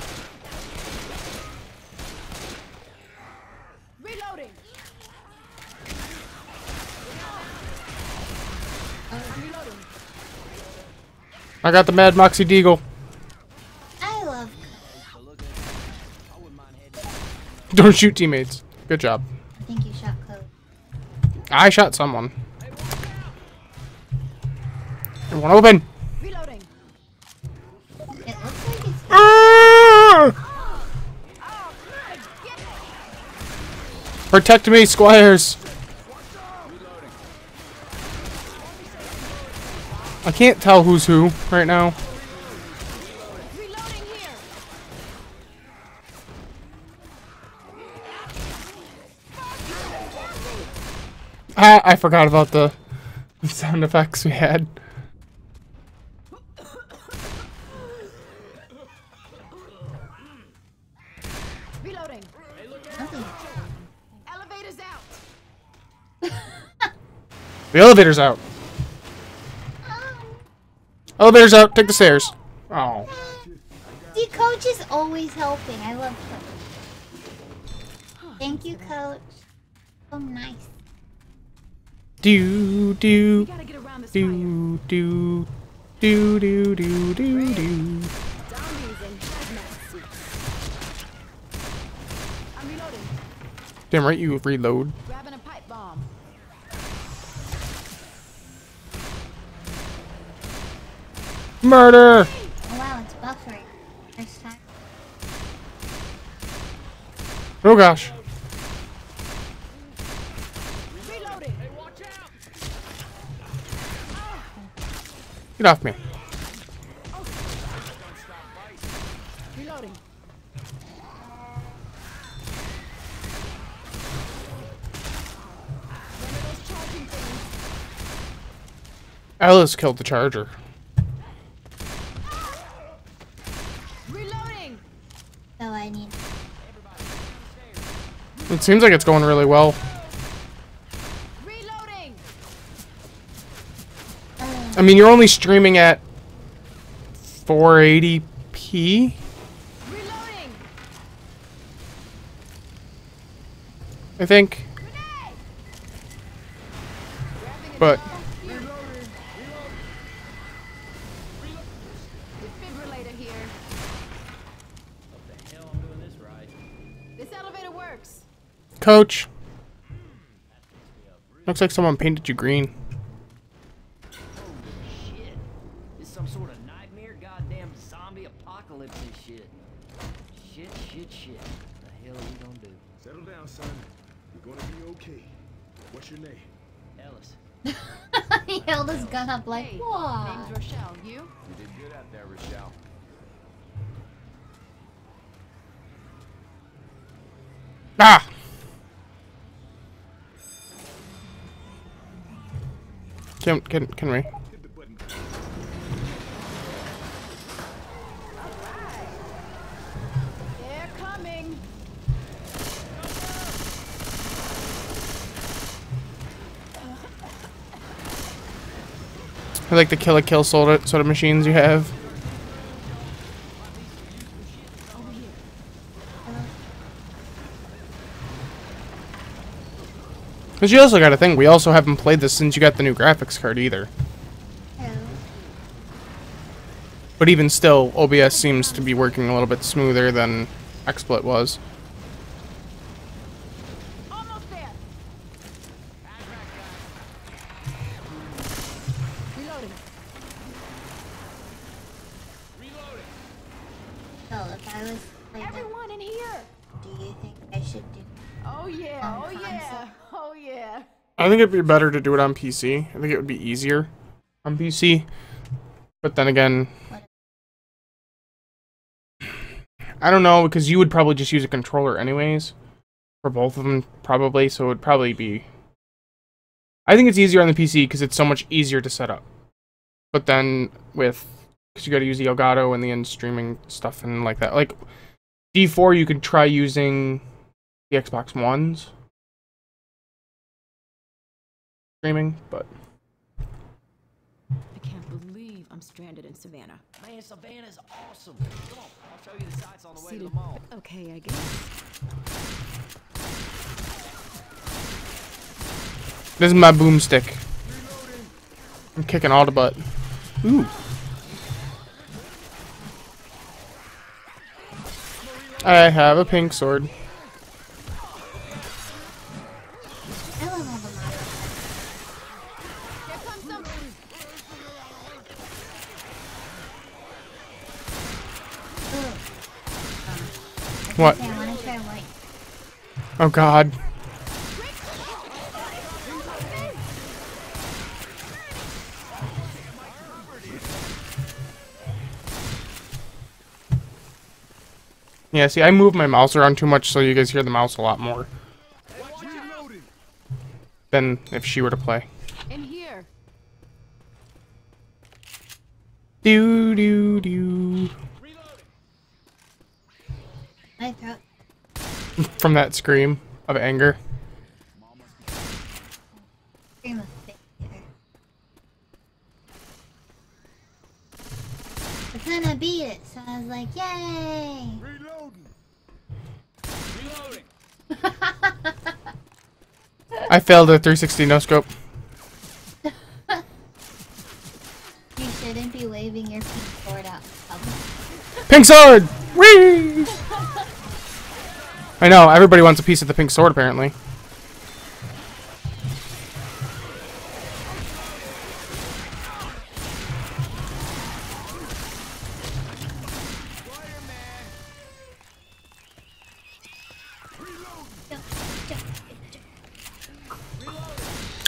Reloading. I got the Mad Moxie Deagle. I love. Don't shoot teammates. Good job. I think you shot Code. I shot someone. Everyone open. Reloading. It looks like it's. Protect me, squires. I can't tell who's who right now. Reloading here. I forgot about the sound effects we had. Reloading. Nothing. Elevators out. The elevator's out. Elevator's out. Take the stairs. Oh. See, Coach is always helping. I love Coach. Thank you, Coach. So nice. Do do We gotta get around this fire. do do do do do do do. Zombies in hazmat suits. I'm reloading. Damn right, you reload. Grabbing a pipe Murder! Oh wow, it's buffering. First time. Oh gosh. Reloading. Get off me. Reloading. One of those charging things. Alice killed the charger. Reloading. So I need. It seems like it's going really well. Reloading. I mean, you're only streaming at 480p, Reloading. I think. But Defibrillator here. What the hell? I'm doing this right. This elevator works. Coach, looks like someone painted you green. Shit. This some sort of nightmare, goddamn zombie apocalypse and shit. Shit. What the hell are we gonna do? Settle down, son. You're gonna be okay. What's your name? Ellis. He held his gun up like, Hey, what? name's Rochelle. You? You did good out there, Rochelle. Ah! Can we? Hit the button. They're coming. I like the kill sort of machines you have. Because you also got to think, we also haven't played this since you got the new graphics card either. Hello. But even still, OBS seems to be working a little bit smoother than XSplit was. Almost there. Reloading. So if I was playing, Everyone in here. do you think I should do? Oh yeah. On Oh yeah. console? Oh yeah. I think it'd be better to do it on PC. I think it would be easier on PC. But then again, I don't know, because you would probably just use a controller anyways. For both of them, probably. So it would probably be... I think it's easier on the PC because it's so much easier to set up. But then with... Because you got to use the Elgato and the in-streaming stuff and like that. Like, D4 you could try using the Xbox Ones. Streaming, but... I can't believe I'm stranded in Savannah. Man, Savannah's awesome. Come on, I'll show you the sights on the way to the mall. Okay, I guess. This is my boomstick. I'm kicking all the butt. Ooh. I have a pink sword. I love all the models. Here comes some. What? Okay, I want to try white. Oh god. Yeah, see, I move my mouse around too much so you guys hear the mouse a lot more than if she were to play. In here. Do do do. My throat. From that scream of anger. Scream of failure. I couldn't beat it, so I was like, yay! I failed a 360 no scope. You shouldn't be waving your pink sword out in public. Pink sword! Whee! I know, everybody wants a piece of the pink sword apparently.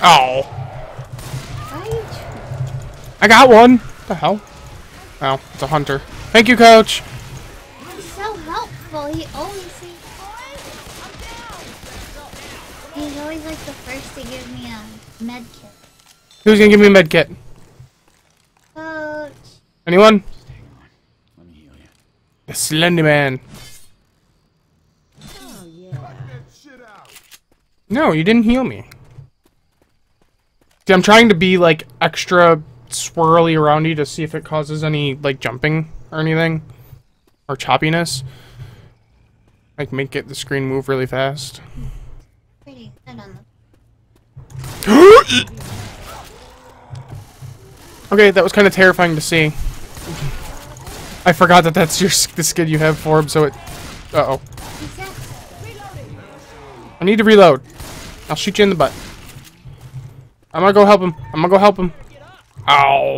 Oh. Why are you I got one. What the hell? Oh, it's a hunter. Thank you, coach. He's so helpful. He always He's always like the first to give me a med kit. Who's gonna give me a med kit? Coach. Anyone? The Slender Man. Oh, yeah. No, you didn't heal me. See, I'm trying to be like extra swirly around you to see if it causes any like jumping or anything. Or choppiness. Like make the screen move really fast. Pretty good on Okay, that was kind of terrifying to see. I forgot that that's the skin you have for him, so it... Uh-oh. I need to reload. I'll shoot you in the butt. I'm gonna go help him. Ow.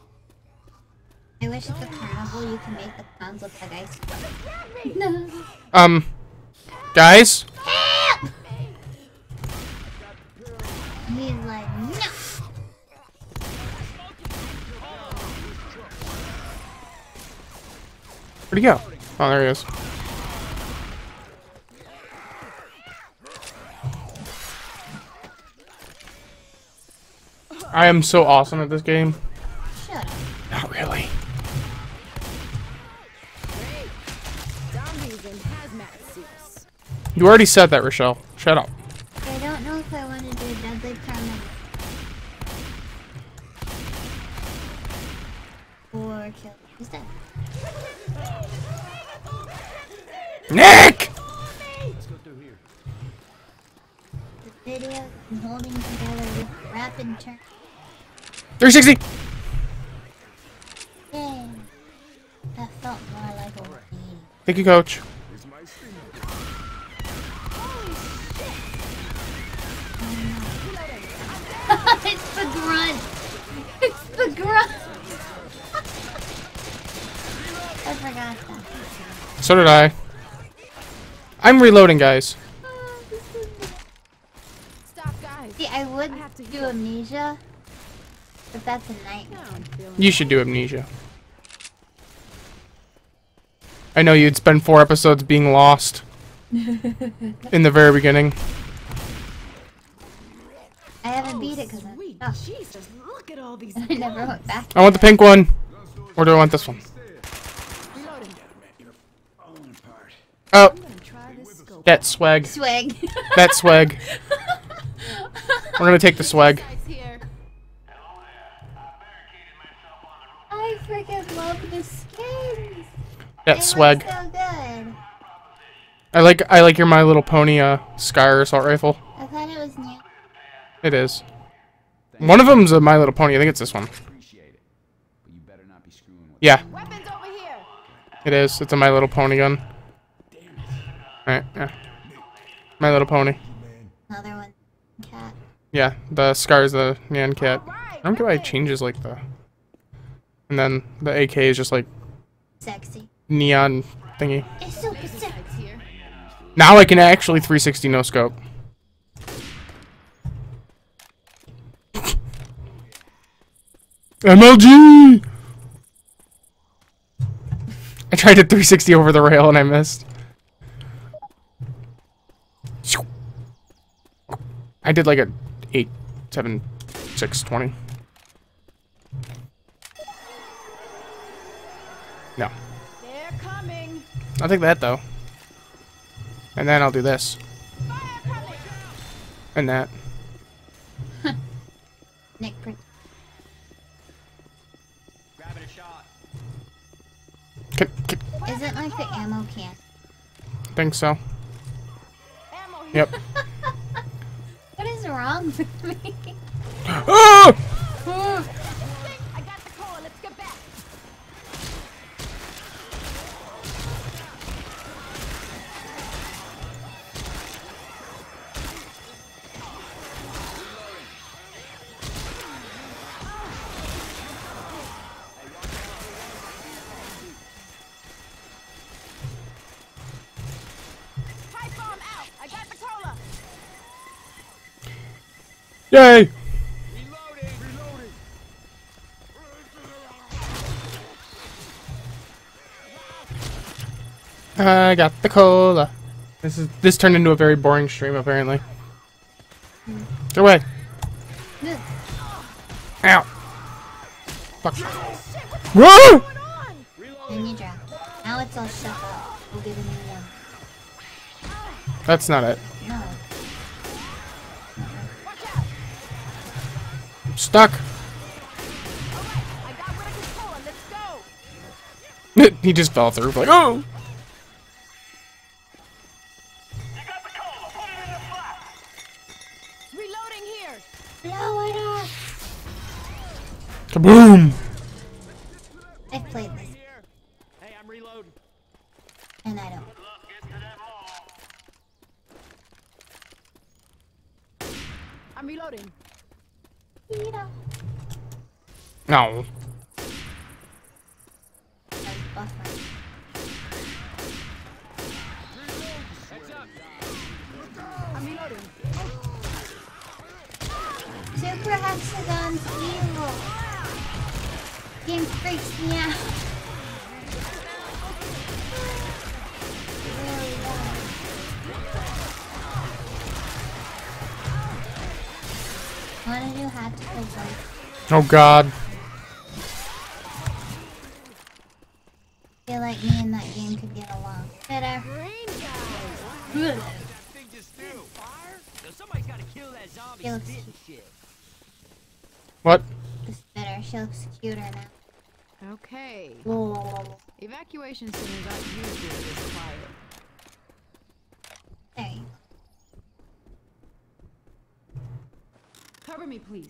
I wish at the carnival you can make the clowns look like ice cream. No. Guys? Help! He's like, no! Where'd he go? Oh, there he is. I am so awesome at this game. Shut up. Not really. Zombies in hazmat suits. You already said that, Rochelle. Shut up. I don't know if I want to do deadly permanent. Or kill. Who's dead? Nick! The video and holding together with rapid turn. 360! Yay. That felt more like a game. Thank you, coach. It's the grunt! It's the grunt! I forgot that. So did I. I'm reloading, guys. Stop, guys. See, I would do amnesia, but that's a nightmare. You should do amnesia. I know you'd spend 4 episodes being lost. In the very beginning. I haven't beat it because I'm Jesus, look at all these. I never went back. I want the pink one. Or do I want this one? Oh. That swag. Swag. That swag. We're gonna take the swag. I freaking love the skins. That They swag. look so good. I like your My Little Pony Skyr assault rifle. I thought it was new. It is. One of them's a My Little Pony. I think it's this one. Yeah. It is. It's a My Little Pony gun. Alright, yeah. My Little Pony. Another one. Cat. Yeah, the Scar's the Nyan Cat. I don't get why it changes like the... And then the AK is just like... Sexy. Neon thingy. It's super sexy. Now I can actually 360 no scope. MLG! I tried to 360 over the rail and I missed. I did like a 8, 7, 6, 20. No. They're coming. I'll take that though. And then I'll do this. And that. Nick Prick. Isn't like the ammo can? Think so. Yep. What is wrong with me? Ah! I got the core. Let's get back. Yay! I got the cola. This turned into a very boring stream apparently. Get away! Ow! Fuck! Whoa! And you drop. Now it's all shut up. We'll give a new one. That's not it. No. I'm stuck. I got rid of control. Let's go. He just fell through. Like, oh! Reloading here. Blow it up. Kaboom! I've played this. Hey, I'm reloading. And I don't. I'm reloading. You know. No. I'm buffering. Heads up. I'm reloading. Super Hexagon's evil. Game freaks me out. Really bad. One of you had to go both. Oh god. I feel like me and that game could get along better. That thing just threw fire? So somebody's gotta kill that zombie Feels spit and shit. What? It's better. She looks cuter now. Okay. Whoa. Evacuation centers aren't usually this quiet. There you go. Cover me, please.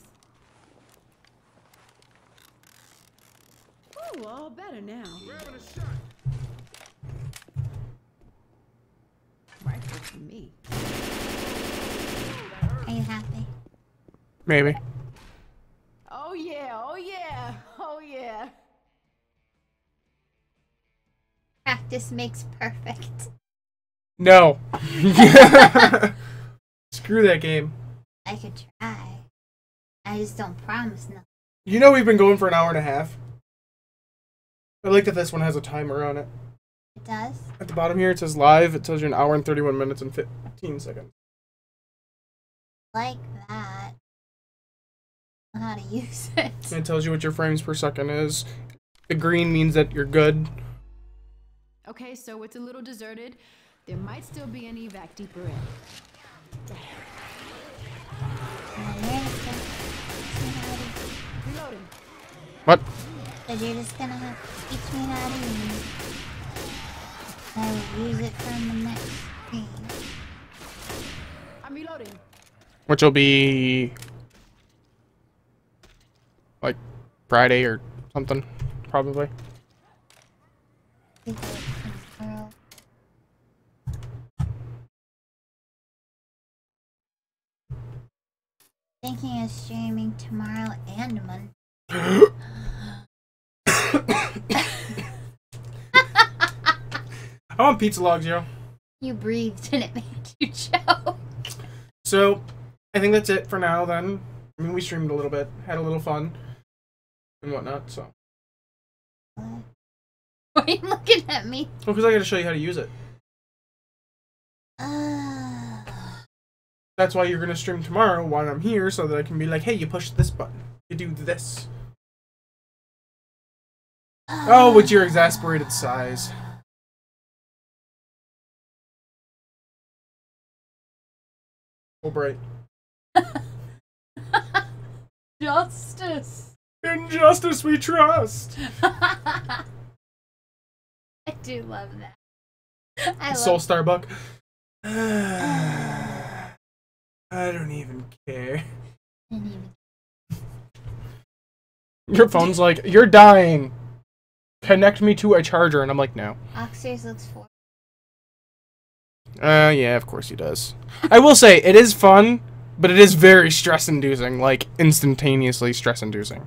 Oh, all better now. Rifle for me. Are you happy? Maybe. Oh yeah, oh yeah, oh yeah. Practice makes perfect. No. Screw that game. I could try. I just don't promise nothing. You know we've been going for an hour and a half. I like that this one has a timer on it. It does? At the bottom here it says live. It tells you an hour and 31 minutes and 15 seconds. Like that. I don't know how to use it. And it tells you what your frames per second is. The green means that you're good. Okay, so it's a little deserted. There might still be an evac deeper in. Reloading. What? So you're just gonna have to teach me how to use it. I will use it from the next screen. I'm reloading. Which will be like Friday or something, probably. Thinking of streaming tomorrow and Monday. I want pizza logs, yo. You breathed and it made you choke. So, I think that's it for now then. I mean, we streamed a little bit, had a little fun, and whatnot, so. Why are you looking at me? Well, because I gotta show you how to use it. That's why you're gonna stream tomorrow while I'm here, so that I can be like, hey, you push this button. You do this. Oh, with your exasperated sighs. Oh, bright. Justice. Injustice we trust. I do love that. I Soul love Starbuck. I don't even care. Your phone's like, you're dying. Connect me to a charger, and I'm like, no. Oxers looks for. Yeah, of course he does. I will say, it is fun, but it is very stress-inducing, like, instantaneously stress-inducing.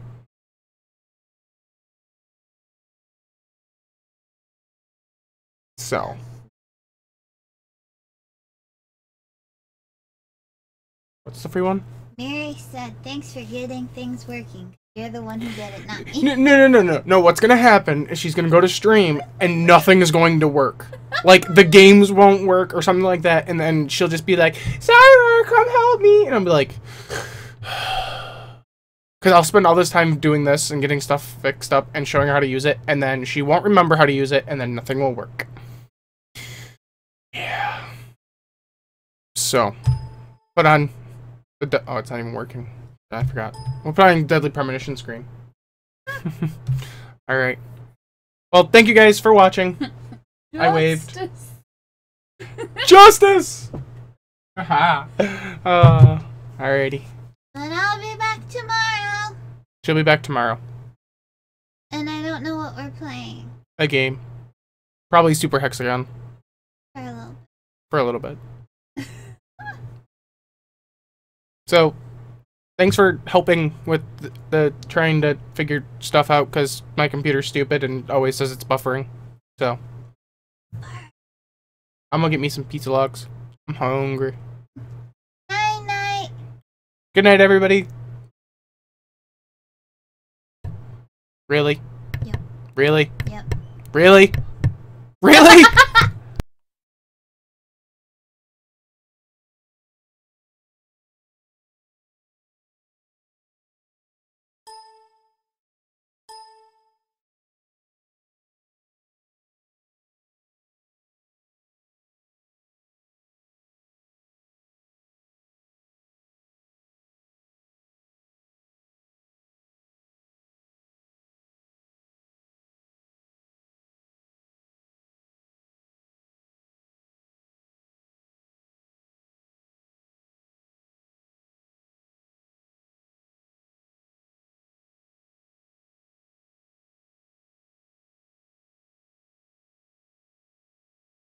So. What's the free one? Mary said, thanks for getting things working. You're the one who did it, not me. No. What's gonna happen is she's gonna go to stream and nothing is going to work. Like, the games won't work or something like that, and then she'll just be like, Sarah, come help me! And I'll be like... Because I'll spend all this time doing this and getting stuff fixed up and showing her how to use it, and then she won't remember how to use it, and then nothing will work. Yeah. So, put on the... Oh, it's not even working. I forgot. We'll put on Deadly Premonition screen. Alright. Well, thank you guys for watching. I waved. Justice! Haha. Alrighty. And I'll be back tomorrow. She'll be back tomorrow. And I don't know what we're playing. A game. Probably Super Hexagon. For a little bit. So, thanks for helping with the trying to figure stuff out, because my computer's stupid and always says it's buffering. So, I'm gonna get me some pizza logs. I'm hungry. Night. Good night, everybody. Really? Yep. Really? Yep. Really? Really?